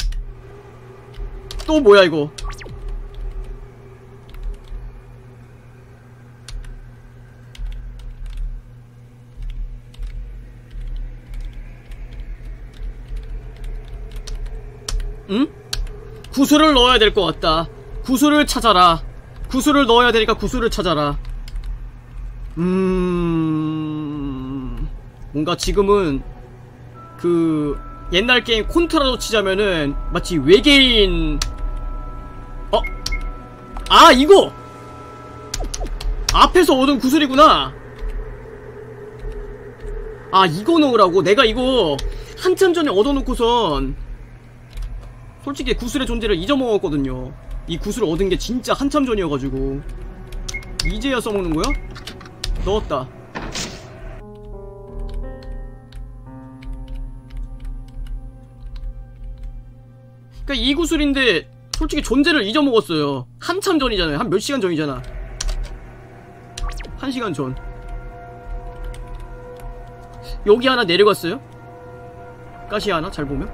또 뭐야 이거. 응? 구슬을 넣어야 될 것 같다. 구슬을 찾아라. 구슬을 넣어야 되니까 구슬을 찾아라. 뭔가 지금은 옛날 게임 콘트라로 치자면은 마치 외계인. 아 이거 앞에서 얻은 구슬이구나. 아 이거 넣으라고? 내가 이거 한참 전에 얻어놓고선 솔직히 구슬의 존재를 잊어먹었거든요. 이 구슬을 얻은 게 진짜 한참 전이어가지고 이제야 써먹는 거야? 넣었다. 그니까 이 구슬인데 솔직히 존재를 잊어먹었어요. 한참 전이잖아요. 한 몇 시간 전이잖아. 1시간 전. 여기 하나 내려갔어요? 가시 하나? 잘 보면?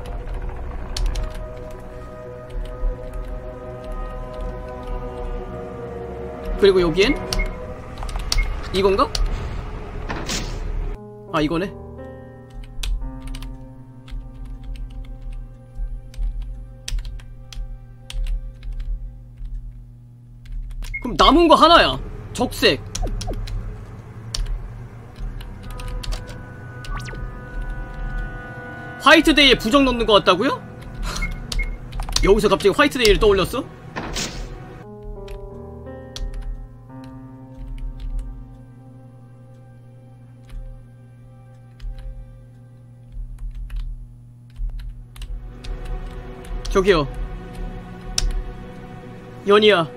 그리고 여기엔? 이건가? 아 이거네. 그럼 남은 거 하나야. 적색. 화이트데이에 부정 넣는 거 같다고요? 여기서 갑자기 화이트데이를 떠올렸어? 저기요 연희야,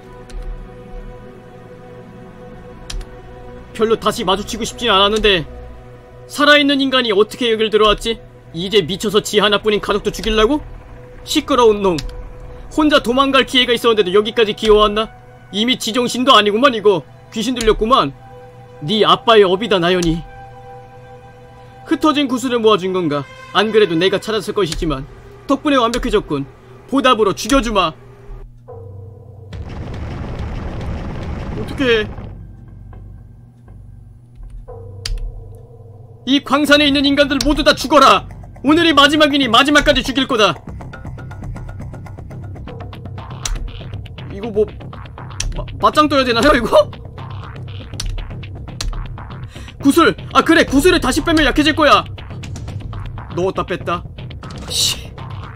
별로 다시 마주치고 싶진 않았는데 살아있는 인간이 어떻게 여길 들어왔지? 이제 미쳐서 지 하나뿐인 가족도 죽이려고? 시끄러운 놈. 혼자 도망갈 기회가 있었는데도 여기까지 기어왔나? 이미 지정신도 아니구만. 이거 귀신 들렸구만. 네 아빠의 업이다 나연이. 흩어진 구슬을 모아준 건가? 안 그래도 내가 찾았을 것이지만 덕분에 완벽해졌군. 보답으로 죽여주마. 어떡해. 이 광산에 있는 인간들 모두 다 죽어라. 오늘이 마지막이니 마지막까지 죽일 거다. 이거 뭐 맞짱 떠야 되나요 이거? 구슬! 아 그래 구슬을 다시 빼면 약해질 거야. 넣었다 뺐다. 씨.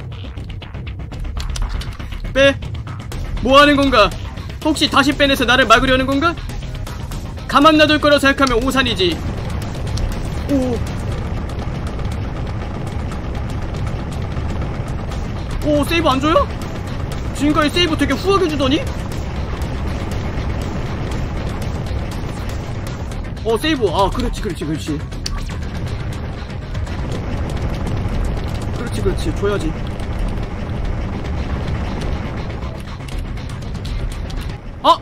빼. 뭐하는 건가? 혹시 다시 빼내서 나를 막으려는 건가? 가만 놔둘 거라 생각하면 오산이지. 오 세이브 안 줘요? 지금까지 세이브 되게 후하게 주더니? 세이브. 아 그렇지 줘야지. 아!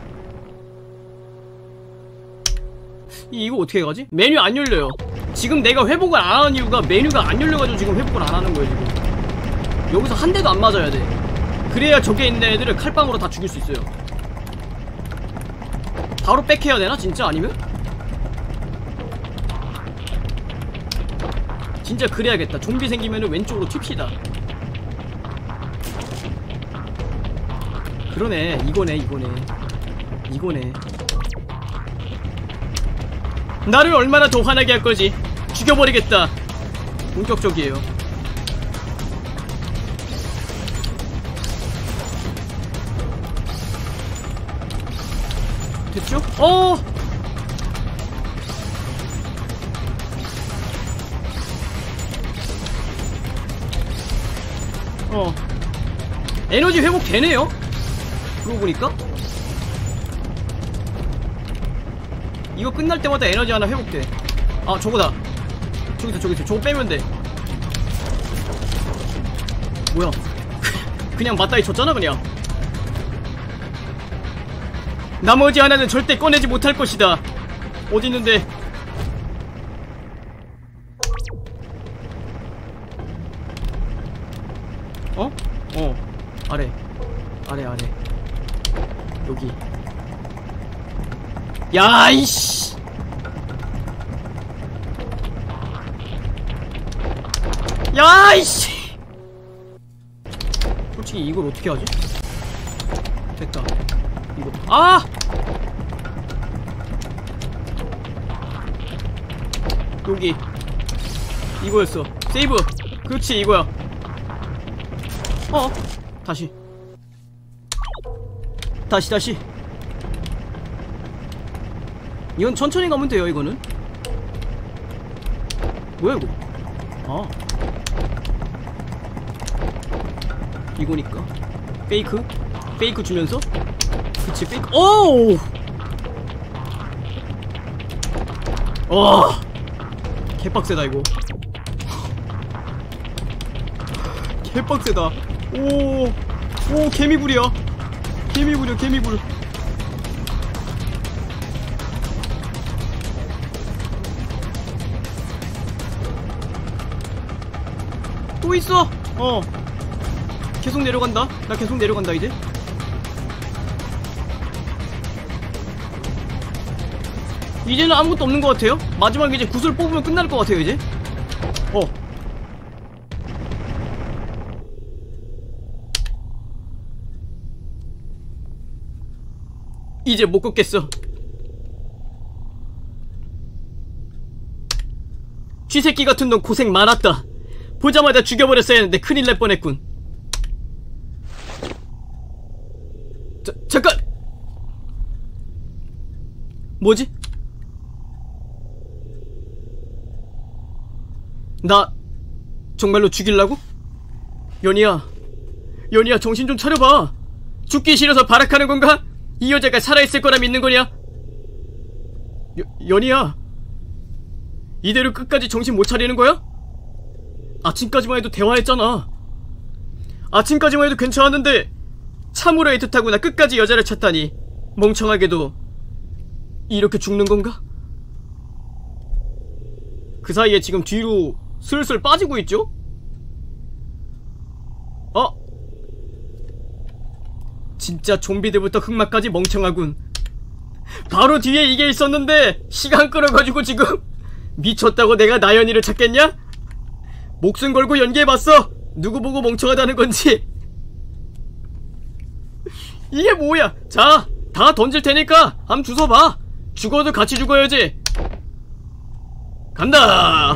이거 어떻게 가지? 메뉴 안 열려요. 지금 내가 회복을 안 하는 이유가 메뉴가 안 열려가지고 지금 회복을 안 하는 거예요 지금. 여기서 한 대도 안 맞아야 돼. 그래야 저기에 있는 애들을 칼빵으로 다 죽일 수 있어요. 바로 백해야 되나 진짜? 아니면? 진짜 그래야겠다. 좀비 생기면은 왼쪽으로 튑시다. 그러네. 이거네. 나를 얼마나 더 화나게 할 거지. 죽여버리겠다. 본격적이에요. 됐죠? 에너지 회복 되네요? 그러고 보니까? 이거 끝날 때마다 에너지 하나 회복돼. 아 저거다. 저기서 저거 빼면 돼. 뭐야. 그냥 맞다이 줬잖아 그냥. 나머지 하나는 절대 꺼내지 못할 것이다. 어디 있는데? 아래. 여기. 야, 이씨! 야, 이씨! 솔직히 이걸 어떻게 하지? 됐다. 이거. 아! 이거였어. 세이브! 그렇지 이거야. 다시 이건 천천히 가면 돼요. 이거는 뭐야 이거. 이거니까 페이크 주면서. 그치 페이크. 오우. 개빡세다 이거. 개빡세다. 오 개미굴이야. 개미굴. 또 있어. 계속 내려간다. 나 계속 내려간다 이제. 이제는 아무것도 없는 것 같아요. 마지막에 이제 구슬 뽑으면 끝날 것 같아요 이제. 이제 못 걷겠어. 쥐새끼 같은 놈 고생 많았다. 보자마자 죽여버렸어야 했는데 큰일 날 뻔했군. 잠깐! 뭐지? 나 정말로 죽일라고? 연희야 정신 좀 차려봐. 죽기 싫어서 발악하는 건가? 이 여자가 살아있을 거라 믿는 거냐? 연희야 이대로 끝까지 정신 못 차리는 거야? 아침까지만 해도 대화했잖아. 아침까지만 해도 괜찮았는데 참으로 애틋하고 나 끝까지 여자를 찾다니. 멍청하게도 이렇게 죽는 건가? 그 사이에 지금 뒤로 슬슬 빠지고 있죠? 진짜 좀비들부터 흑마까지 멍청하군. 바로 뒤에 이게 있었는데 시간 끌어가지고 지금 미쳤다고 내가 나연이를 찾겠냐? 목숨 걸고 연기해봤어. 누구 보고 멍청하다는 건지. 이게 뭐야. 자, 다 던질 테니까 한번 주워봐. 죽어도 같이 죽어야지. 간다.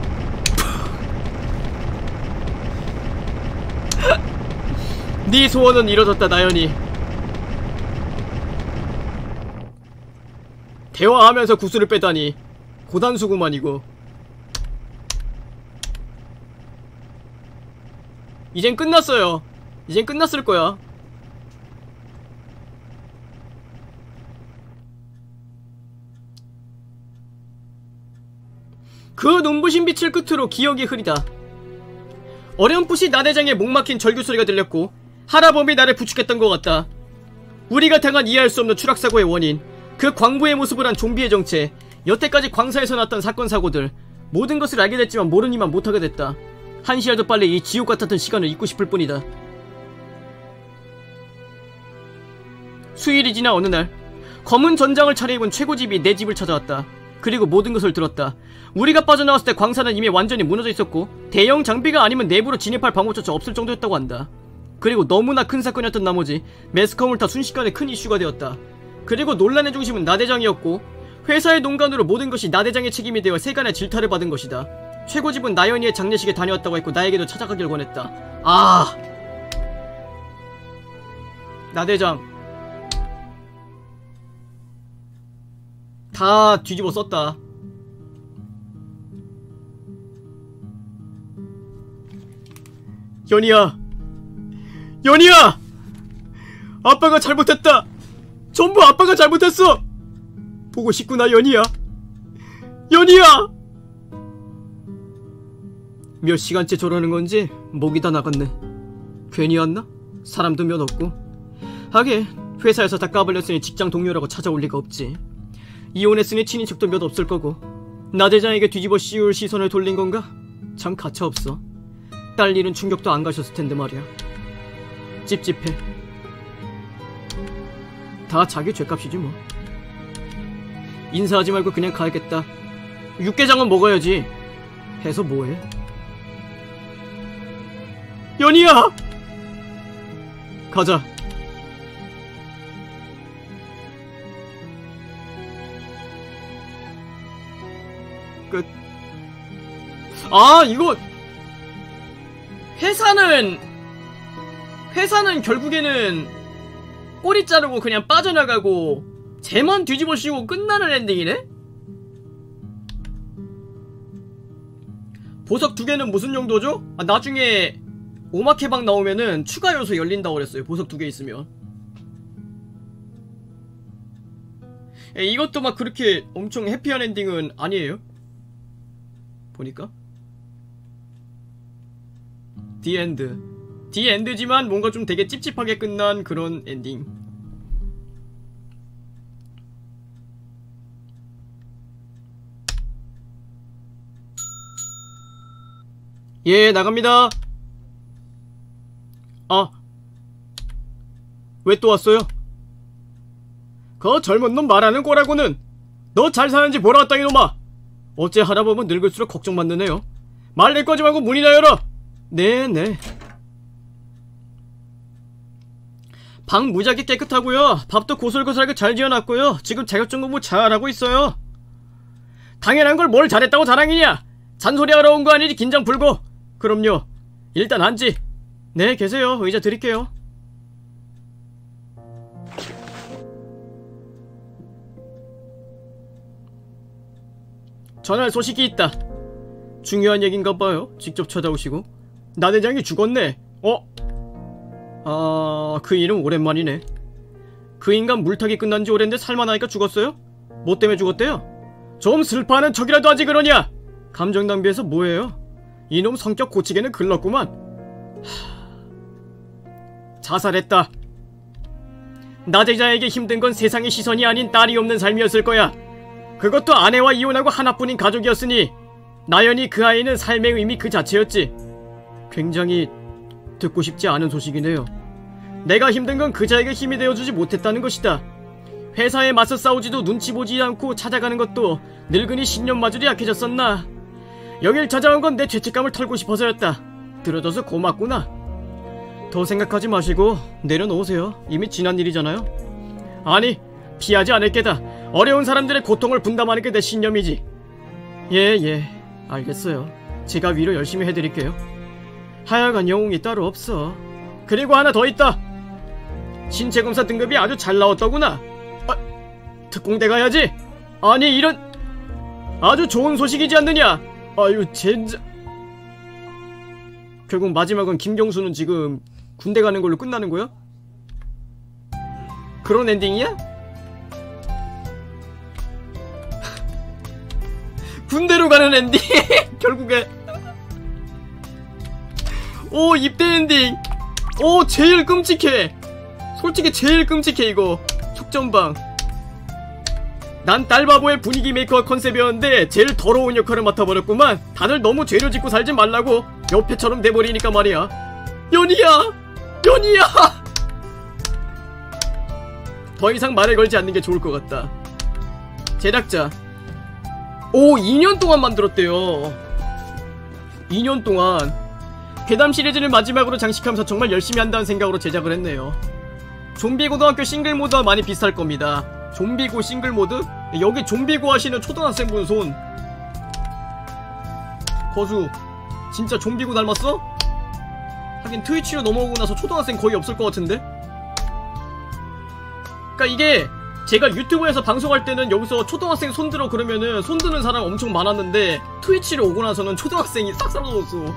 네 소원은 이뤄졌다 나연이. 대화하면서 구슬을 빼다니 고단수구만 이거. 이젠 끝났어요. 이젠 끝났을 거야. 그 눈부신 빛을 끝으로 기억이 흐리다. 어렴풋이 나대장에 목막힌 절규 소리가 들렸고 하라범이 나를 부축했던 것 같다. 우리가 당한 이해할 수 없는 추락사고의 원인, 그 광부의 모습을 한 좀비의 정체, 여태까지 광사에서 났던 사건 사고들, 모든 것을 알게 됐지만 모르니만 못하게 됐다. 한시라도 빨리 이 지옥 같았던 시간을 잊고 싶을 뿐이다. 수일이 지나 어느 날 검은 전장을 차려입은 최고집이 내 집을 찾아왔다. 그리고 모든 것을 들었다. 우리가 빠져나왔을 때 광사는 이미 완전히 무너져 있었고 대형 장비가 아니면 내부로 진입할 방법조차 없을 정도였다고 한다. 그리고 너무나 큰 사건이었던 나머지 매스컴을 타 순식간에 큰 이슈가 되었다. 그리고 논란의 중심은 나대장이었고 회사의 농간으로 모든 것이 나대장의 책임이 되어 세간의 질타를 받은 것이다. 최고집은 나연이의 장례식에 다녀왔다고 했고 나에게도 찾아가길 원했다. 나대장 다 뒤집어 썼다. 연희야! 아빠가 잘못했다. 전부 아빠가 잘못했어. 보고 싶구나 연희야. 몇 시간째 저러는 건지 목이 다 나갔네. 괜히 왔나? 사람도 몇 없고. 하긴 회사에서 다 까발렸으니 직장 동료라고 찾아올 리가 없지. 이혼했으니 친인척도 몇 없을 거고. 나대장에게 뒤집어 씌울 시선을 돌린 건가? 참 가차없어. 딸 일은 충격도 안 가셨을 텐데 말이야. 찝찝해. 다 자기 죄값이지 뭐. 인사하지 말고 그냥 가야겠다. 육개장은 먹어야지. 해서 뭐해? 연희야! 가자. 끝. 이거 회사는 결국에는 꼬리 자르고 그냥 빠져나가고 쟤만 뒤집어 씌우고 끝나는 엔딩이네? 보석 2개는 무슨 용도죠? 아, 나중에 오마케방 나오면은 추가 요소 열린다고 그랬어요. 보석 2개 있으면. 이것도 막 그렇게 엄청 해피한 엔딩은 아니에요. 보니까 디엔드지만 뭔가 좀 되게 찝찝하게 끝난 그런 엔딩. 예, 나갑니다. 아, 왜 또 왔어요? 그 젊은 놈 말하는 거라고는. 너 잘 사는지 보러 왔다 이놈아. 어째 하다보면 늙을수록 걱정받는 애요. 말 낼 거지 말고 문이나 열어. 네네. 방 무지하게 깨끗하고요. 밥도 고슬고슬하게 잘 지어놨고요. 지금 자격증 공부 잘하고 있어요. 당연한 걸 뭘 잘했다고 자랑이냐. 잔소리하러 온 거 아니지. 긴장 풀고. 그럼요. 일단 앉지. 네, 계세요. 의자 드릴게요. 전할 소식이 있다. 중요한 얘긴가봐요. 직접 찾아오시고. 나 대장이 죽었네. 그 이름 오랜만이네. 그 인간 물타기 끝난지 오랜데 살만하니까 죽었어요? 뭐 때문에 죽었대요? 좀 슬퍼하는 척이라도 하지 그러냐. 감정 낭비해서 뭐해요. 이놈 성격 고치기는 글렀구만. 자살했다. 나대자에게 힘든 건 세상의 시선이 아닌 딸이 없는 삶이었을 거야. 그것도 아내와 이혼하고 하나뿐인 가족이었으니 나연히 그 아이는 삶의 의미 그 자체였지. 굉장히 듣고 싶지 않은 소식이네요. 내가 힘든 건 그자에게 힘이 되어주지 못했다는 것이다. 회사에 맞서 싸우지도 눈치 보지 않고 찾아가는 것도 늙은이 신념마저리 약해졌었나. 여길 찾아온 건 내 죄책감을 털고 싶어서였다. 들어줘서 고맙구나. 더 생각하지 마시고 내려놓으세요. 이미 지난 일이잖아요. 아니, 피하지 않을 게다. 어려운 사람들의 고통을 분담하는 게 내 신념이지. 예, 알겠어요. 제가 위로 열심히 해드릴게요. 하여간 영웅이 따로 없어. 그리고 하나 더 있다. 신체검사 등급이 아주 잘 나왔더구나. 특공대 가야지. 아니, 이런 아주 좋은 소식이지 않느냐. 아유, 젠장. 결국 마지막은 김경수는 지금 군대 가는 걸로 끝나는 거야? 그런 엔딩이야? 군대로 가는 엔딩. 결국에. 오, 입대 엔딩. 오, 제일 끔찍해. 솔직히 제일 끔찍해 이거. 촉전방. 난 딸바보의 분위기 메이커 컨셉이었는데 제일 더러운 역할을 맡아버렸구만. 다들 너무 죄를 짓고 살지 말라고 옆에처럼 돼버리니까 말이야. 연희야! 더 이상 말을 걸지 않는 게 좋을 것 같다. 제작자. 오, 2년 동안 만들었대요. 2년 동안. 괴담 시리즈를 마지막으로 장식하면서 정말 열심히 한다는 생각으로 제작을 했네요. 좀비 고등학교 싱글모드와 많이 비슷할 겁니다. 좀비고 싱글모드? 여기 좀비고 하시는 초등학생분 손. 거수 진짜 좀비고 닮았어? 하긴 트위치로 넘어오고 나서 초등학생 거의 없을 것 같은데? 그니까 이게 제가 유튜브에서 방송할 때는 여기서 초등학생 손들어 그러면은 손드는 사람 엄청 많았는데 트위치로 오고 나서는 초등학생이 싹 사라졌어.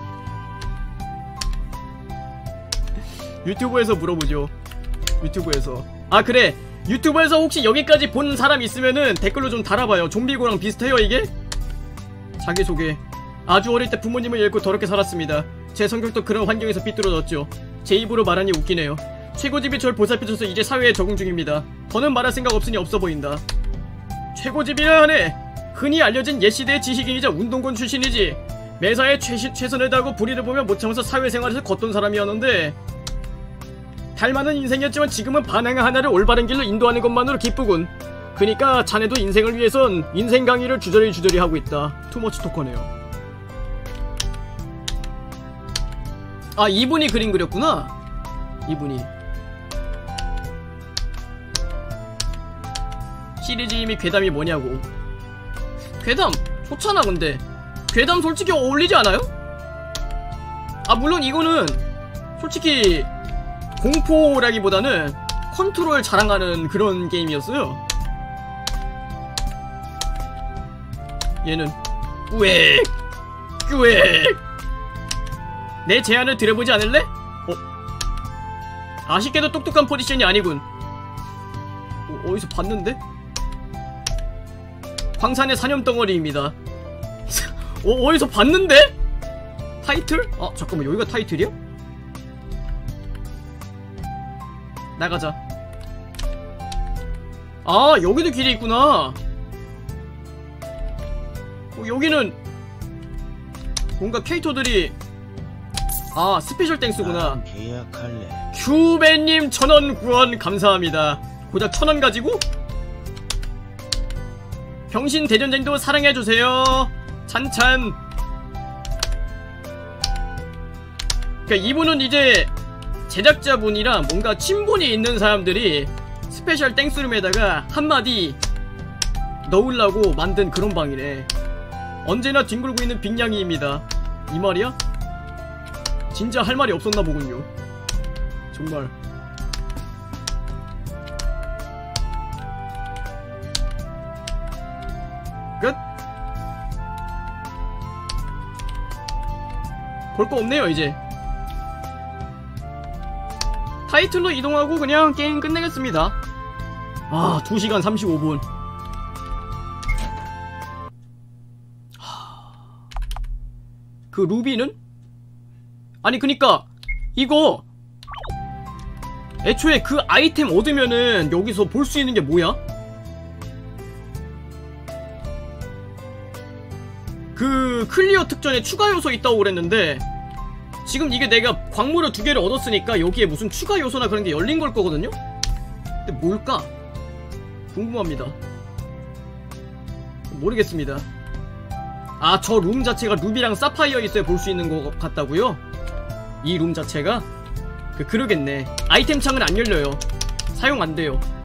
유튜브에서 물어보죠. 유튜브에서. 아, 그래, 유튜브에서 혹시 여기까지 본 사람 있으면은 댓글로 좀 달아봐요. 좀비고랑 비슷해요 이게? 자기소개. 아주 어릴 때 부모님을 잃고 더럽게 살았습니다. 제 성격도 그런 환경에서 삐뚤어졌죠. 제 입으로 말하니 웃기네요. 최고집이 절 보살펴줘서 이제 사회에 적응 중입니다. 더는 말할 생각 없으니 없어 보인다. 최고집이라 하네. 흔히 알려진 옛시대의 지식인이자 운동권 출신이지. 매사에 최선을 다하고 불의를 보며 못 참아서 사회생활에서 걷던 사람이었는데 닮아는 인생이었지만 지금은 반항 하나를 올바른 길로 인도하는 것만으로 기쁘군. 그니까 자네도 인생을 위해선 인생 강의를 주저리 하고 있다. 투머치 토커네요. 아, 이분이 그림 그렸구나. 이분이. 시리즈 이름이 괴담이 뭐냐고. 괴담 좋잖아. 근데 괴담 솔직히 어울리지 않아요? 아 물론 이거는 솔직히 공포라기보다는 컨트롤 자랑하는 그런 게임이었어요. 얘는 꾸액 꾸액. 내 제안을 들어보지 않을래? 아쉽게도 똑똑한 포지션이 아니군. 어디서 봤는데? 광산의 사념덩어리입니다. 어디서 봤는데? 타이틀? 아 잠깐만, 여기가 타이틀이야? 나가자. 아 여기도 길이 있구나. 여기는 뭔가 캐릭터들이 아 스페셜 땡스구나. 큐베님 1000원 구원 감사합니다. 고작 1000원 가지고? 병신 대전쟁도 사랑해주세요. 찬찬. 그니까 이분은 이제 제작자분이랑 뭔가 친분이 있는 사람들이 스페셜 땡스룸에다가 한마디 넣으려고 만든 그런 방이네. 언제나 뒹굴고 있는 빅냥이입니다. 이 말이야? 진짜 할 말이 없었나 보군요. 정말. 끝? 볼 거 없네요 이제. 타이틀로 이동하고 그냥 게임 끝내겠습니다. 아 2시간 35분. 그 루비는? 아니 그니까 이거 애초에 그 아이템 얻으면은 여기서 볼 수 있는 게 뭐야? 그 클리어 특전에 추가 요소 있다고 그랬는데 지금 이게 내가 광물을 2개를 얻었으니까 여기에 무슨 추가 요소나 그런 게 열린 걸 거거든요? 근데 뭘까? 궁금합니다. 모르겠습니다. 아, 저 룸 자체가 루비랑 사파이어 있어야 볼 수 있는 것 같다고요? 이 룸 자체가? 그러겠네. 아이템 창은 안 열려요. 사용 안 돼요.